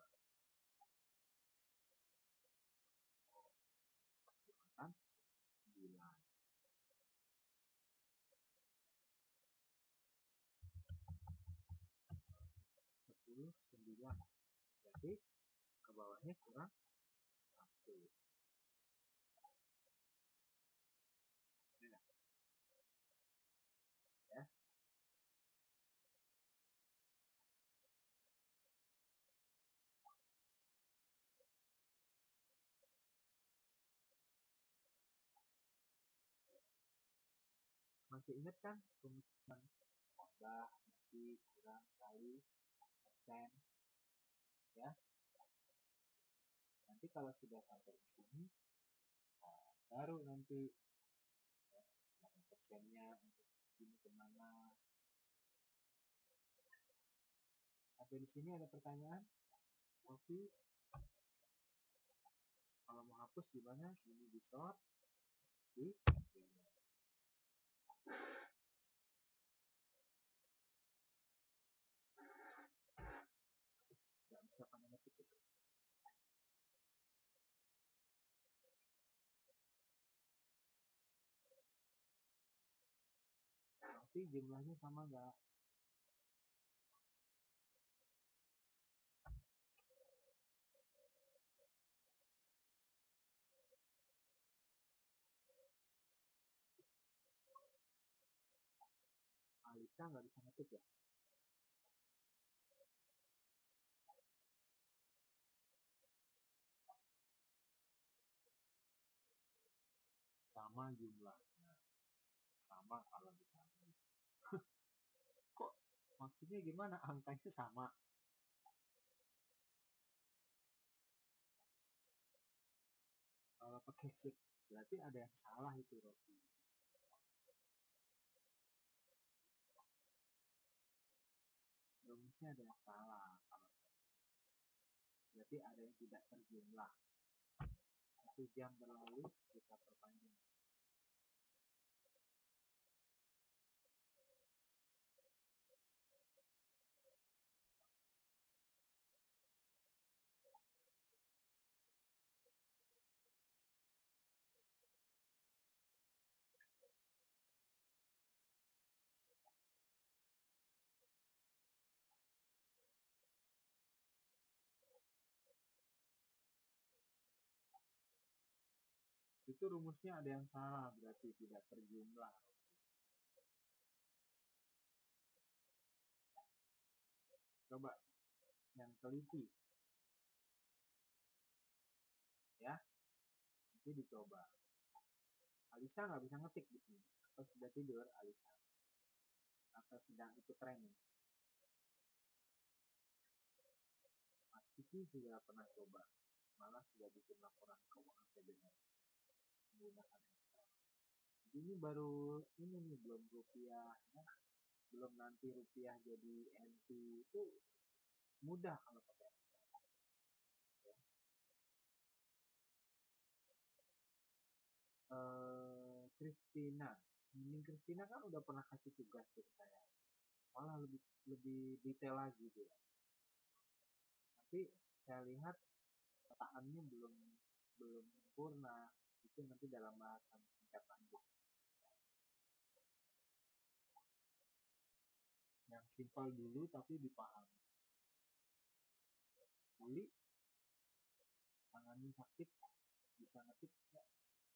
Kan? sembilan. sepuluh, sembilan. Jadi ke bawahnya kurang satu. Ya. Masih ingat kan rumusan tambah, bagi, kurang, kali, persen, ya. Nanti kalau sudah sampai di sini, nah, baru nanti ya, persennya untuk ini kemana. Sampai di sini ada pertanyaan? Oke. Kalau mau hapus gimana? Ini di sort, di nggak bisa pakai ketik. Tapi jumlahnya sama nggak? Alisa nggak bisa ngetik ya? Sama jumlahnya. Sama. sama kalau dikali. Kok maksudnya gimana? Angkanya sama. Kalau pakai shift berarti ada yang salah itu, Rocky. Rumusnya ada yang salah. Berarti ada yang tidak terjumlah. Satu jam berlalu, kita perpanjang. Itu rumusnya ada yang salah, berarti tidak terjumlah. Coba yang teliti, ya, nanti dicoba. Alisa nggak bisa ngetik di sini, atau sudah tidur Alisa, atau sedang ikut training. Mas Kiki juga pernah coba, malah sudah bikin laporan keuangan P B N menggunakan Excel. Ini baru ini nih, belum rupiah, ya. Belum nanti rupiah jadi N T, itu mudah kalau pakai Excel. Ya. Uh, Christina, ini Christina kan udah pernah kasih tugas ke saya, malah lebih lebih detail lagi dia. Tapi saya lihat petaannya belum belum sempurna, itu nanti dalam bahasan tingkat lanjut. Yang simpel dulu tapi dipahami. Uli, tangannya sakit, bisa ngetik nggak?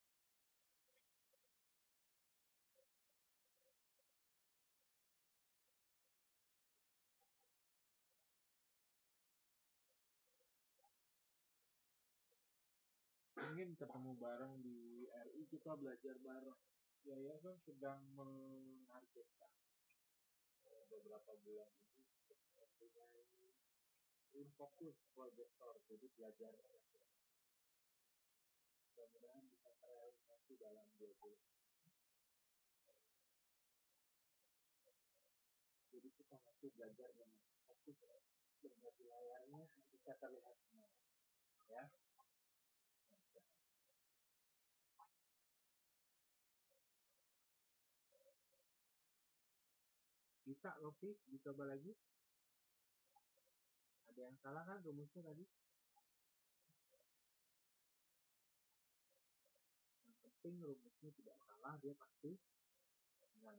Ingin ketemu bareng di R I, kita belajar bareng. Yayasan sedang menargetkan beberapa bulan ini mempunyai tim fokus proyektor, jadi belajarnya mudah-mudahan bisa terrealisasi dalam dua bulan. Jadi kita nanti belajar dengan fokus, berbagi layarnya bisa terlihat semua, ya. Bisa, Lofi, dicoba lagi. Ada yang salah kan rumusnya tadi? Yang penting rumusnya tidak salah, dia pasti benar.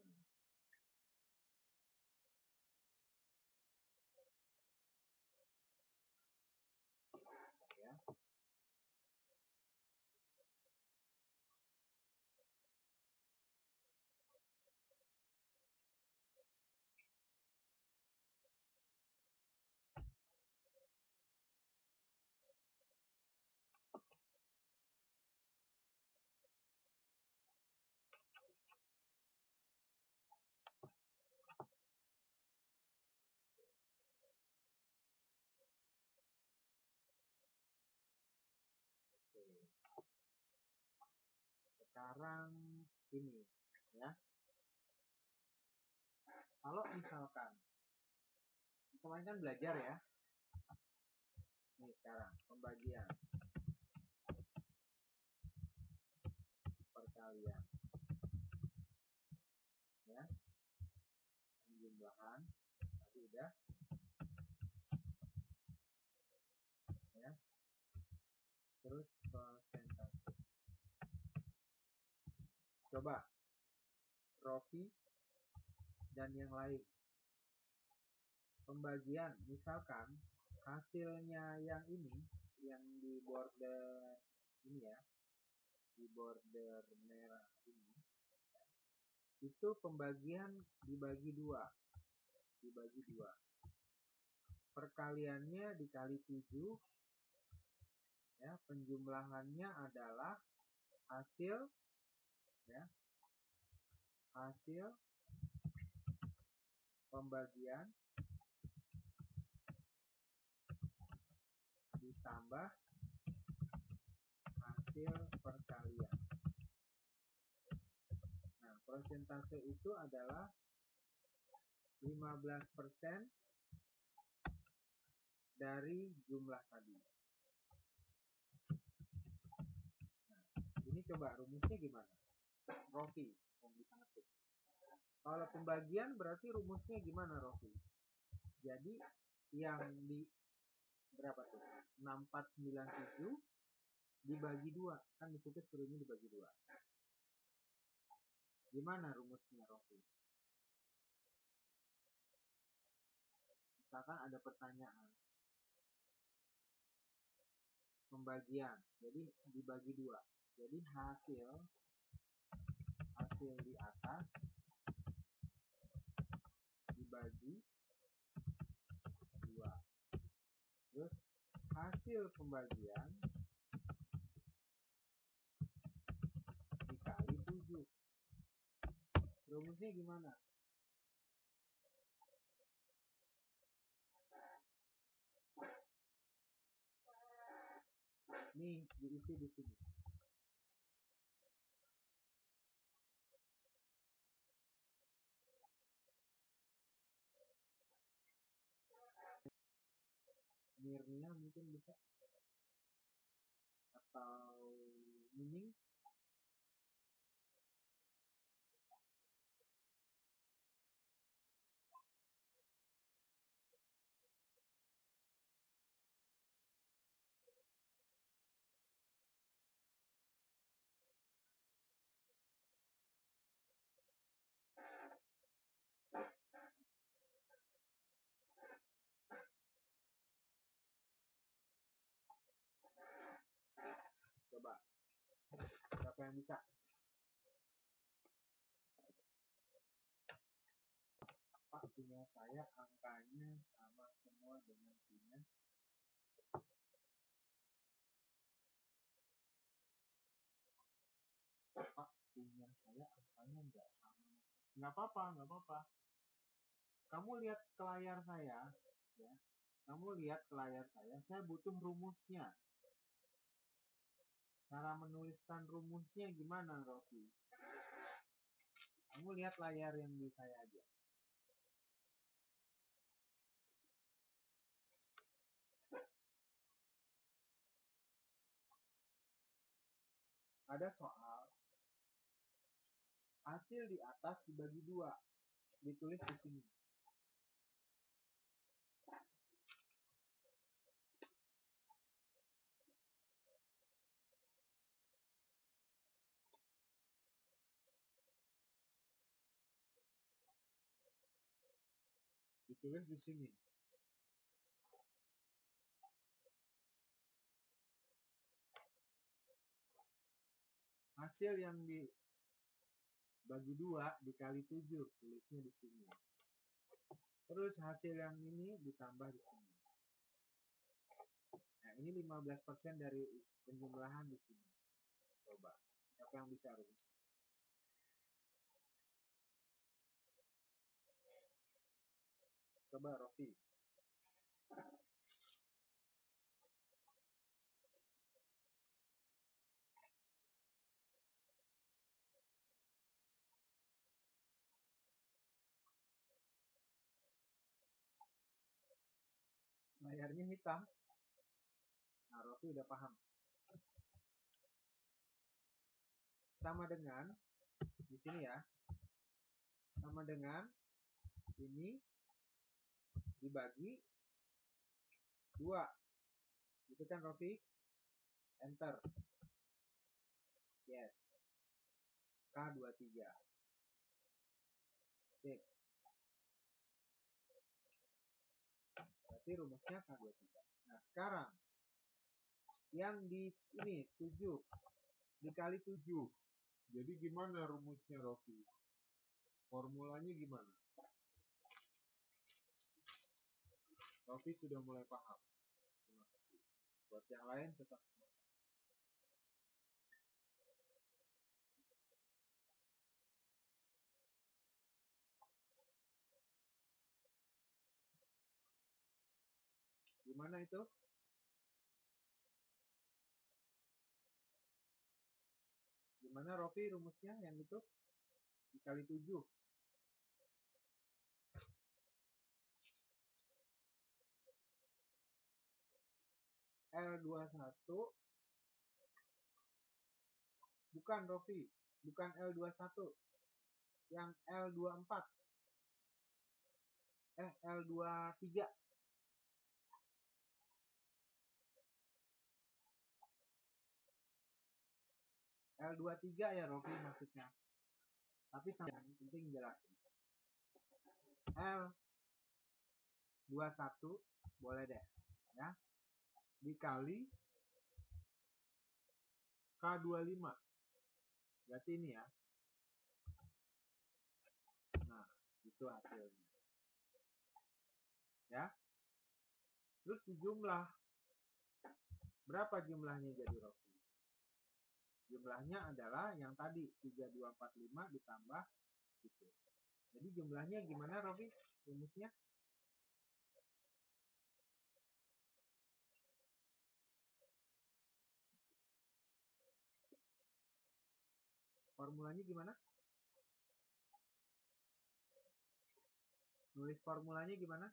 Ya. Sekarang ini, ya. Kalau misalkan kemarin kan belajar ya. Nih sekarang pembagian perkalian, ya. Penjumlahan tadi udah, ya. Terus persentase. Coba Rofi dan yang lain. Pembagian, misalkan hasilnya yang ini, yang di border ini ya, di border merah ini, itu pembagian dibagi dua, dibagi dua. Perkaliannya dikali tujuh, ya, penjumlahannya adalah hasil, ya, hasil pembagian ditambah hasil perkalian. Nah, persentase itu adalah lima belas persen dari jumlah tadi. Nah, ini coba rumusnya gimana? Rofi, yang bisa ngetik. Kalau pembagian berarti rumusnya gimana, Rofi? Jadi yang di berapa tuh? enam empat sembilan tujuh dibagi dua. Kan di situ suruhnya dibagi dua. Gimana rumusnya, Rofi? Misalkan ada pertanyaan. Pembagian. Jadi dibagi dua. Jadi hasil hasil di atas dibagi dua. Terus hasil pembagian dikali tujuh. Rumusnya gimana? Nih, diisi di sini. Mirnia mungkin bisa, atau Mining. Coba, siapa yang bisa? Pak, punya saya angkanya sama semua dengan punya Pak, punya saya angkanya nggak sama. Nggak apa-apa, nggak apa-apa. Kamu lihat ke layar saya, ya. Kamu lihat ke layar saya, saya butuh rumusnya. Cara menuliskan rumusnya gimana, Rofi? Kamu lihat layar yang di saya aja. Ada soal hasil di atas dibagi dua, ditulis di sini. Ditulis di sini. Hasil yang dibagi dua dikali tujuh, tulisnya di sini. Terus hasil yang ini ditambah di sini. Nah, ini lima belas persen dari penjumlahan di sini. Coba, siapa yang bisa rumus? Coba, Rofi. Layarnya hitam. Nah, Rofi udah paham. Sama dengan di sini ya. Sama dengan ini dibagi dua. Itu kan, Rofi? Enter. Yes. K dua puluh tiga. Sip. Berarti rumusnya K dua puluh tiga. Nah, sekarang yang di ini tujuh dikali tujuh. Jadi gimana rumusnya, Rofi? Formulanya gimana? Rofi sudah mulai paham. Terima kasih. Buat yang lain tetap Gimana itu? Gimana Rofi rumusnya yang itu? Dikali tujuh. L dua puluh satu. Bukan Rofi. Bukan L dua puluh satu. Yang L dua puluh empat. Eh, L dua puluh tiga. L dua puluh tiga ya Rofi maksudnya. Tapi yang penting jelasin. L dua puluh satu boleh deh ya. Dikali K dua puluh lima. Berarti ini ya. Nah, itu hasilnya. Ya. Terus dijumlah. Berapa jumlahnya jadi Rofi? Jumlahnya adalah yang tadi tiga puluh dua empat puluh lima ditambah gitu. Jadi jumlahnya gimana Rofi? Rumusnya? Formulanya gimana? Nulis formulanya gimana?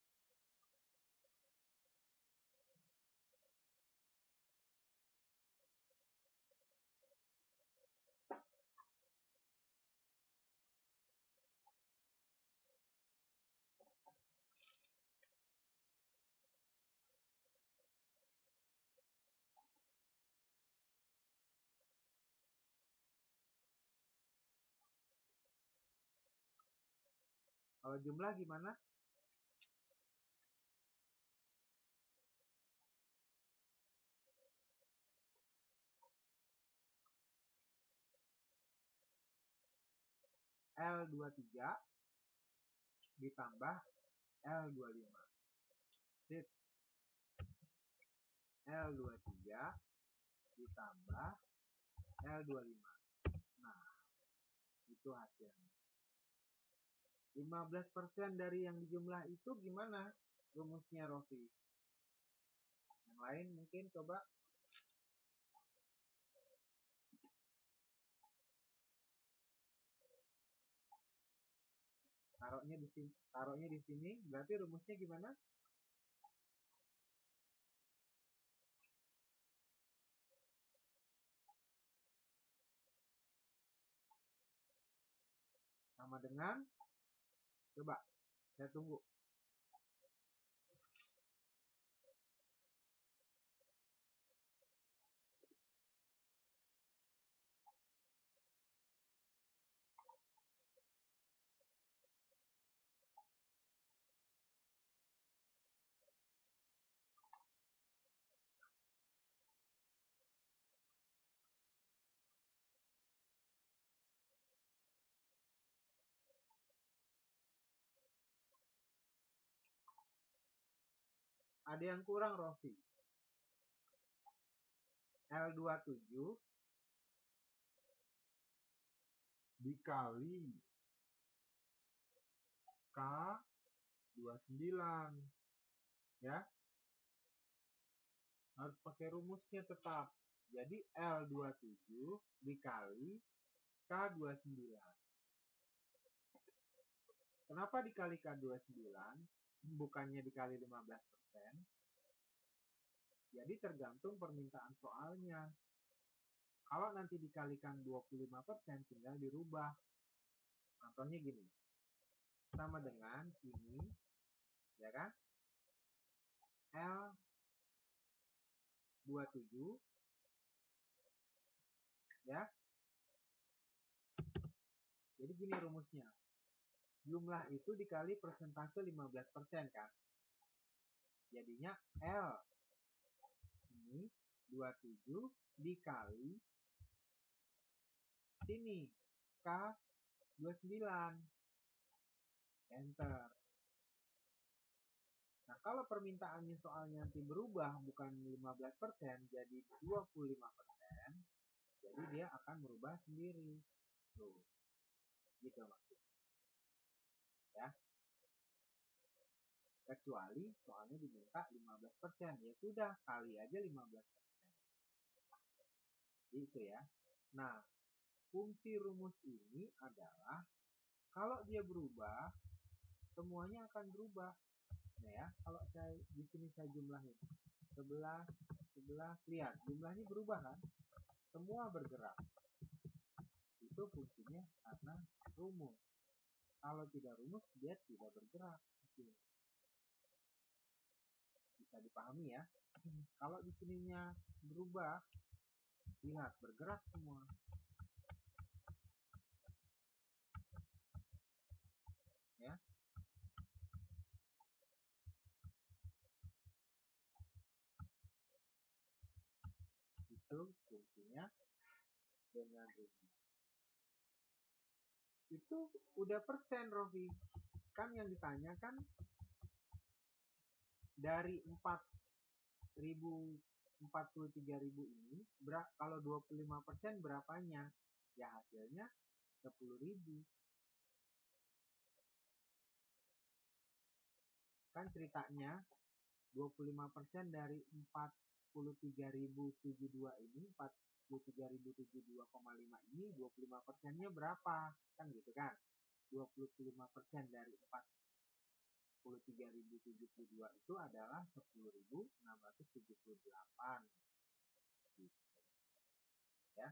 Kalau jumlah gimana? L dua puluh tiga ditambah L dua puluh lima. Sip. L dua puluh tiga ditambah L dua puluh lima. Nah, itu hasilnya. lima belas persen dari yang dijumlah itu gimana rumusnya Rofi? Yang lain mungkin coba. Taruhnya di sini, taruhnya di sini, berarti rumusnya gimana? Sama dengan, coba, saya tunggu. Ada yang kurang Rofi. L dua puluh tujuh dikali K dua puluh sembilan. Ya. Harus pakai rumusnya tetap. Jadi L dua puluh tujuh dikali K dua puluh sembilan. Kenapa dikali K dua puluh sembilan? Bukannya dikali lima belas persen? Jadi tergantung permintaan soalnya. Kalau nanti dikalikan dua puluh lima persen tinggal dirubah. Contohnya gini. Sama dengan ini, ya kan? L dua puluh tujuh, ya. Jadi gini rumusnya. Jumlah itu dikali persentase lima belas persen kan? Jadinya L ini dua puluh tujuh dikali sini K dua puluh sembilan. Enter. Nah, kalau permintaannya soalnya nanti berubah bukan lima belas persen jadi dua puluh lima persen, jadi dia akan berubah sendiri. Tuh. Gitu maksudnya. Ya. kecuali soalnya diminta lima belas persen. Ya sudah, kali aja lima belas persen. Gitu ya. Nah, fungsi rumus ini adalah kalau dia berubah, semuanya akan berubah. Nah ya, kalau saya di sini saya jumlahin sebelas, sebelas, lihat jumlahnya berubah kan? Semua bergerak. Itu fungsinya karena rumus. Kalau tidak rumus, dia tidak bergerak. Bisa dipahami ya. Kalau di sininya berubah, lihat bergerak semua. Ya. Itu fungsinya dengan rumus. Itu udah persen, Rofi. Kan yang ditanyakan dari empat ribu empat puluh tiga ribu ini, kalau dua puluh lima persen berapanya? Ya hasilnya sepuluh ribu. Kan ceritanya dua puluh lima persen dari empat puluh tiga ribu tujuh puluh dua ini, empat puluh tiga ribu tujuh puluh dua koma lima ini, dua puluh lima persennya berapa? Kan gitu kan? dua puluh lima persen dari empat puluh tiga ribu tujuh puluh dua itu adalah sepuluh ribu enam ratus tujuh puluh delapan. Gitu. Ya.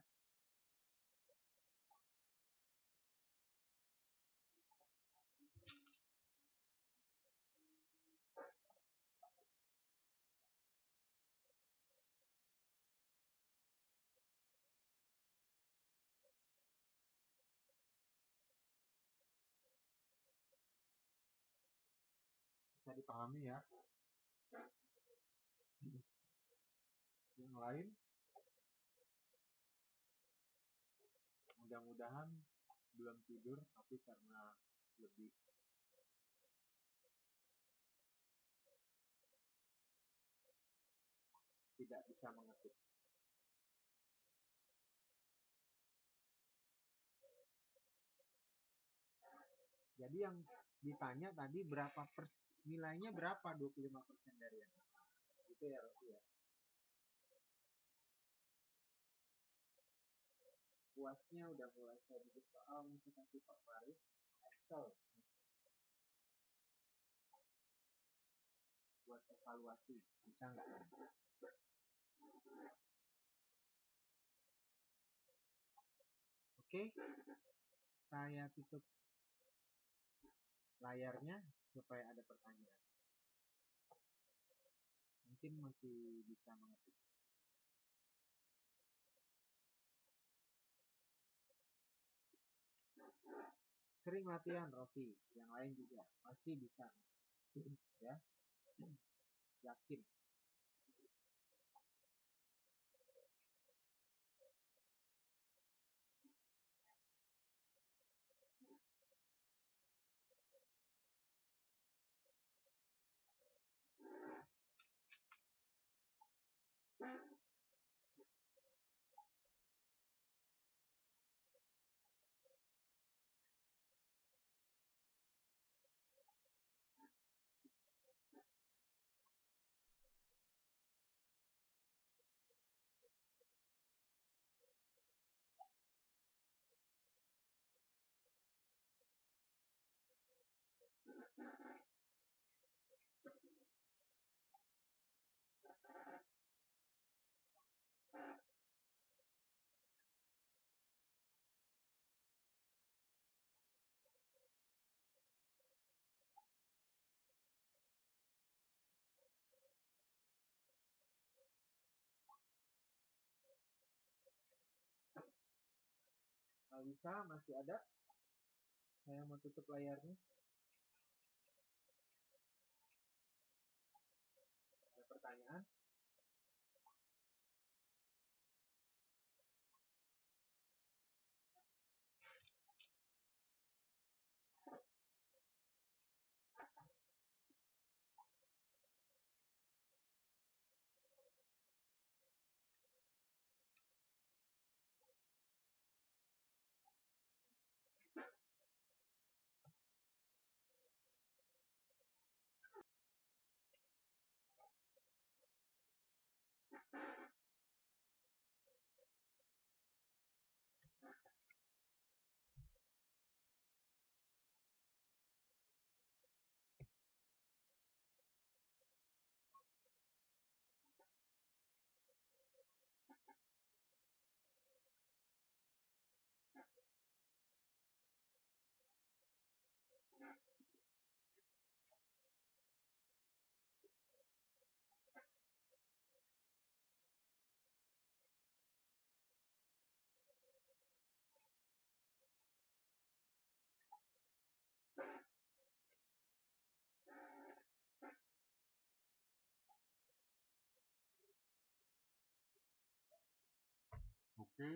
Bisa dipahami ya. Yang lain, mudah-mudahan belum tidur, tapi karena lebih tidak bisa mengetik. Jadi yang ditanya tadi berapa pers nilainya berapa dua puluh lima persen dari yang atas. Gitu ya, Rofi ya. Puasnya udah mulai saya bikin soal, mesti kasih Pak Farid Excel buat evaluasi. Bisa nggak ya? Oke, saya tutup layarnya supaya ada pertanyaan. Mungkin masih bisa mengetik. Sering latihan, Rofi. Yang lain juga pasti bisa. Ya, yakin. Alisa masih ada? Saya mau tutup layarnya. Ada pertanyaan? Oke.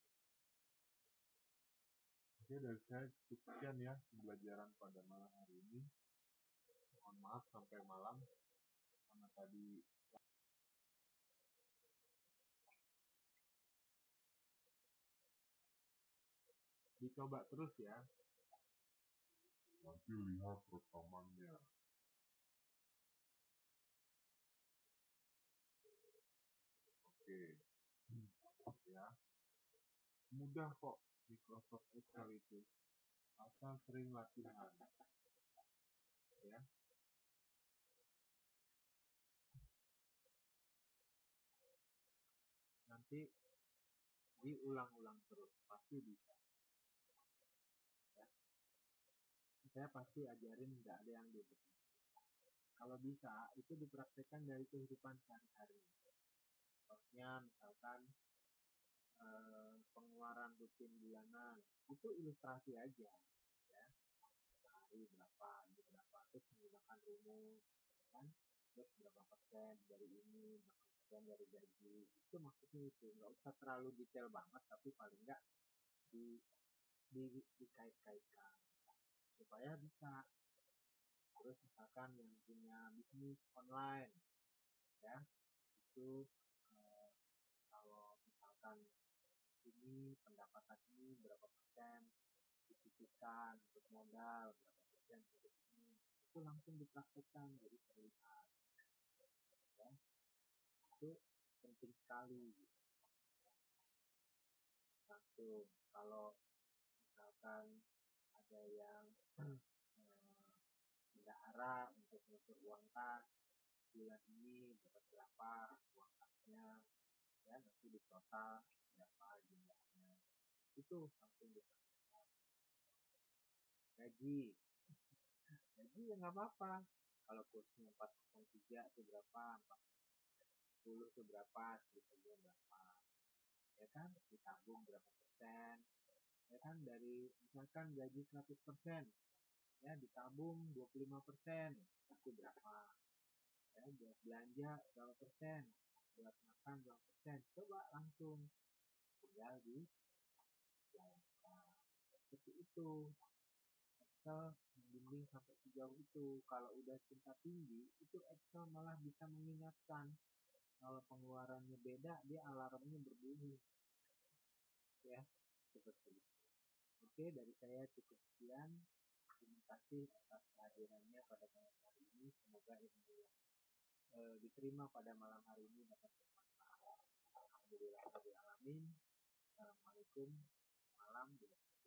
Oke, dari saya cukup sekian ya pembelajaran pada malam hari ini. Mohon maaf sampai malam karena tadi dicoba terus ya. Nanti lihat rekamannya. Oke. Ya. Mudah kok Microsoft Excel itu. Asal sering latihan. Ya. Nanti diulang-ulang terus, pasti bisa. Ya. Saya pasti ajarin, nggak ada yang beda. Kalau bisa, itu dipraktekkan dari kehidupan sehari-hari. Contohnya misalkan eh, pengeluaran rutin bulanan, itu ilustrasi aja. Ya. Hari berapa, ini berapa, terus menggunakan rumus, kan? Terus berapa persen dari ini, berapa persen dari gaji, itu maksudnya itu. Nggak usah terlalu detail banget, tapi paling nggak di, di, dikait-kaitkan supaya bisa. Terus misalkan yang punya bisnis online, ya, itu eh, kalau misalkan ini pendapatan ini berapa persen disisihkan untuk modal, berapa persen untuk ini, itu langsung dipraktekkan jadi terlihat. Ya. Itu penting sekali. Langsung kalau misalkan ada yang eh, bendahara untuk nutur uang kas bulan ini dapat berapa uang kasnya, ya nanti di total berapa jumlahnya, itu langsung dipraktekkan. Gaji gaji ya nggak apa-apa, kalau kursnya empat nol tiga itu berapa, empat sepuluh itu berapa, selisihnya berapa, ya kan, ditabung berapa persen, ya kan, dari misalkan gaji seratus persen, ya ditabung dua puluh lima persen, itu berapa, ya buat belanja berapa persen, buat makan berapa persen, coba langsung tinggal di jalankan seperti itu. Excel membimbing sampai sejauh itu. Kalau udah tingkat tinggi, itu Excel malah bisa mengingatkan. Kalau pengeluarannya beda, dia alarmnya berbunyi. Ya, seperti itu. Oke, dari saya cukup sekian. Terima kasih atas kehadirannya pada malam hari ini. Semoga ilmu yang eh, diterima pada malam hari ini dapat bermanfaat. Alhamdulillahirabbil alamin. Assalamualaikum. Malam.